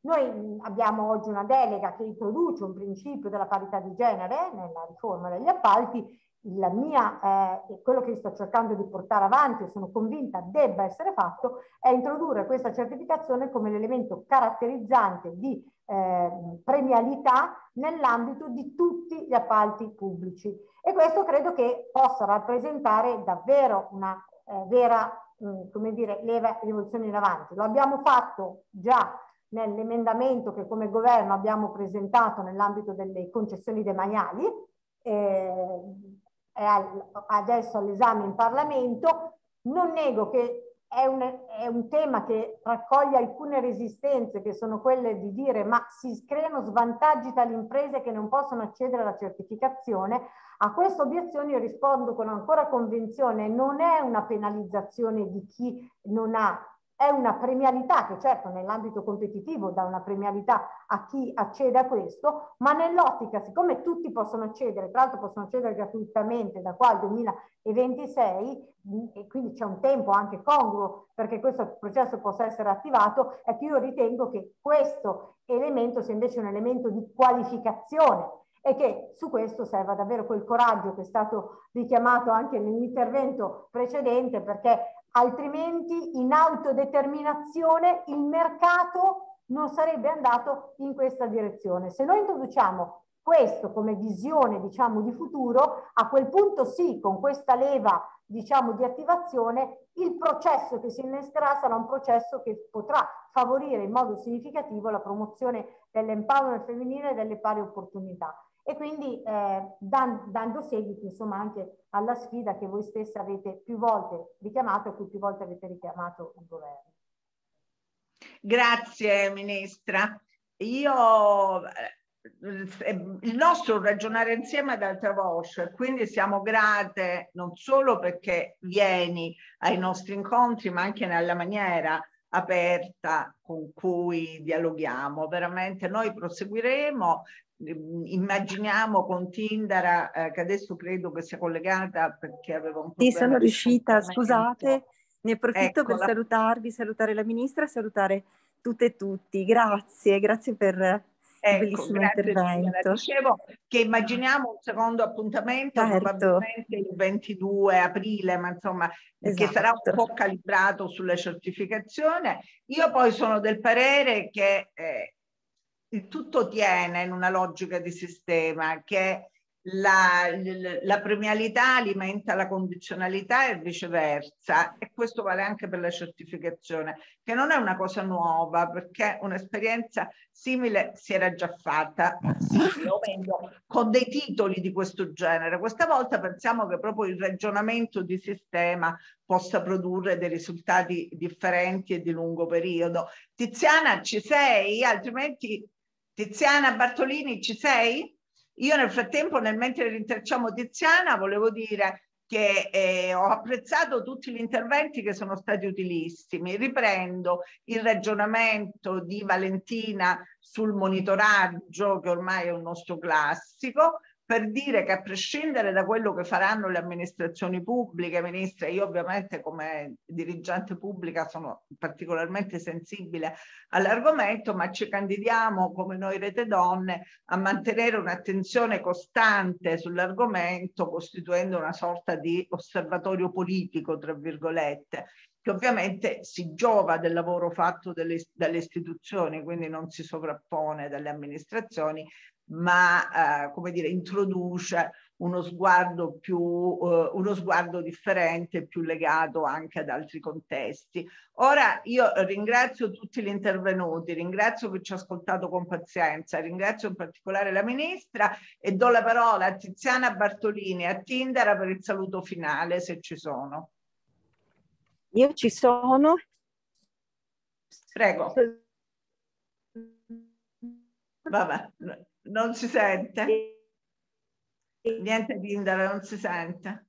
Noi abbiamo oggi una delega che introduce un principio della parità di genere nella riforma degli appalti. La mia, eh, quello che sto cercando di portare avanti e sono convinta debba essere fatto è introdurre questa certificazione come l'elemento caratterizzante di eh, premialità nell'ambito di tutti gli appalti pubblici, e questo credo che possa rappresentare davvero una eh, vera mh, come dire, leva rivoluzione in avanti. Lo abbiamo fatto già nell'emendamento che come governo abbiamo presentato nell'ambito delle concessioni demaniali, eh, è al, adesso all'esame in Parlamento. Non nego che è un, è un tema che raccoglie alcune resistenze, che sono quelle di dire ma si creano svantaggi tra le imprese che non possono accedere alla certificazione. A queste obiezioni io rispondo con ancora convinzione: non è una penalizzazione di chi non ha, è una premialità che certo nell'ambito competitivo dà una premialità a chi accede a questo, ma nell'ottica, siccome tutti possono accedere, tra l'altro possono accedere gratuitamente da qua al duemilaventisei, e quindi c'è un tempo anche congruo perché questo processo possa essere attivato, è che io ritengo che questo elemento sia invece un elemento di qualificazione e che su questo serva davvero quel coraggio che è stato richiamato anche nell'intervento precedente, perché altrimenti in autodeterminazione il mercato non sarebbe andato in questa direzione. Se noi introduciamo questo come visione, diciamo, di futuro, a quel punto sì, con questa leva, diciamo, di attivazione, il processo che si innescherà sarà un processo che potrà favorire in modo significativo la promozione dell'empowerment femminile e delle pari opportunità. E quindi eh, dan, dando seguito insomma anche alla sfida che voi stessi avete più volte richiamato, a cui più volte avete richiamato il governo. Grazie Ministra. Io, il nostro ragionare insieme ad alta voce, quindi siamo grate non solo perché vieni ai nostri incontri, ma anche nella maniera aperta con cui dialoghiamo. Veramente noi proseguiremo. Immaginiamo con Tindara, eh, che adesso credo che sia collegata perché aveva un problema. Sì, sono riuscita, scusate, ne approfitto Eccola. per salutarvi, salutare la Ministra, salutare tutte e tutti. Grazie, grazie per ecco, il bellissimo grazie, intervento. Dicevo che immaginiamo un secondo appuntamento, certo, probabilmente il ventidue aprile, ma insomma esatto, che sarà un po' calibrato sulla certificazione. Io poi sono del parere che eh, il tutto tiene in una logica di sistema, che la, la premialità alimenta la condizionalità e viceversa, e questo vale anche per la certificazione, che non è una cosa nuova perché un'esperienza simile si era già fatta, o meglio, con dei titoli di questo genere. Questa volta pensiamo che proprio il ragionamento di sistema possa produrre dei risultati differenti e di lungo periodo. Tiziana, ci sei? Altrimenti Tiziana Bartolini, ci sei? Io nel frattempo, nel mentre rintracciamo Tiziana, volevo dire che eh, ho apprezzato tutti gli interventi che sono stati utilissimi. Riprendo il ragionamento di Valentina sul monitoraggio, che ormai è un nostro classico, per dire che a prescindere da quello che faranno le amministrazioni pubbliche, Ministra, io ovviamente come dirigente pubblica sono particolarmente sensibile all'argomento, ma ci candidiamo come noi Rete Donne a mantenere un'attenzione costante sull'argomento, costituendo una sorta di osservatorio politico, tra virgolette, che ovviamente si giova del lavoro fatto delle, dalle istituzioni, quindi non si sovrappone dalle amministrazioni, ma eh, come dire, introduce uno sguardo più eh, uno sguardo differente, più legato anche ad altri contesti. Ora io ringrazio tutti gli intervenuti, ringrazio chi ci ha ascoltato con pazienza, ringrazio in particolare la Ministra e do la parola a Tiziana Bartolini e a Tindara per il saluto finale, se ci sono. Io ci sono. Prego. Vabbè, non si sente? Niente Tindara, non si sente.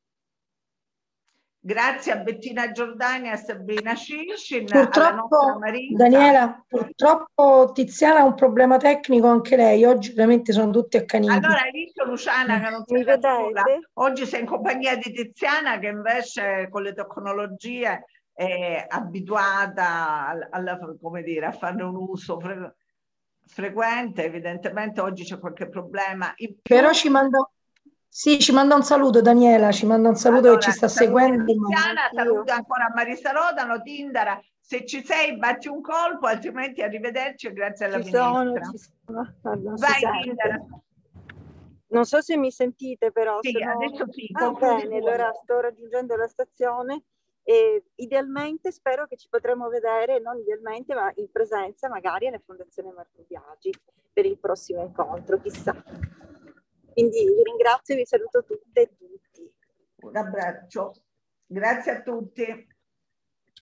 Grazie a Bettina Giordani e a Sabrina Cicin. Purtroppo, Daniela, purtroppo Tiziana ha un problema tecnico anche lei, oggi ovviamente sono tutti accaniti. Allora hai visto Luciana che non sei da sola? Oggi sei in compagnia di Tiziana che invece con le tecnologie è abituata alla, alla, come dire, a farne un uso fre frequente, evidentemente oggi c'è qualche problema. In più, però ci manda, sì, ci manda un saluto Daniela, ci manda un saluto allora, che ci sta seguendo. Tiziana, saluto ancora Marisa Rodano, Tindara, se ci sei batti un colpo, altrimenti arrivederci e grazie alla ci ministra. Sono, ci sono. Non Vai si Tindara. Non so se mi sentite però. Sì, se no... adesso sì. Ah, bene, allora sto raggiungendo la stazione e idealmente spero che ci potremo vedere, non idealmente, ma in presenza magari alla Fondazione Marco Biagi per il prossimo incontro, chissà. Quindi vi ringrazio e vi saluto tutte e tutti. Un abbraccio. Grazie a tutti.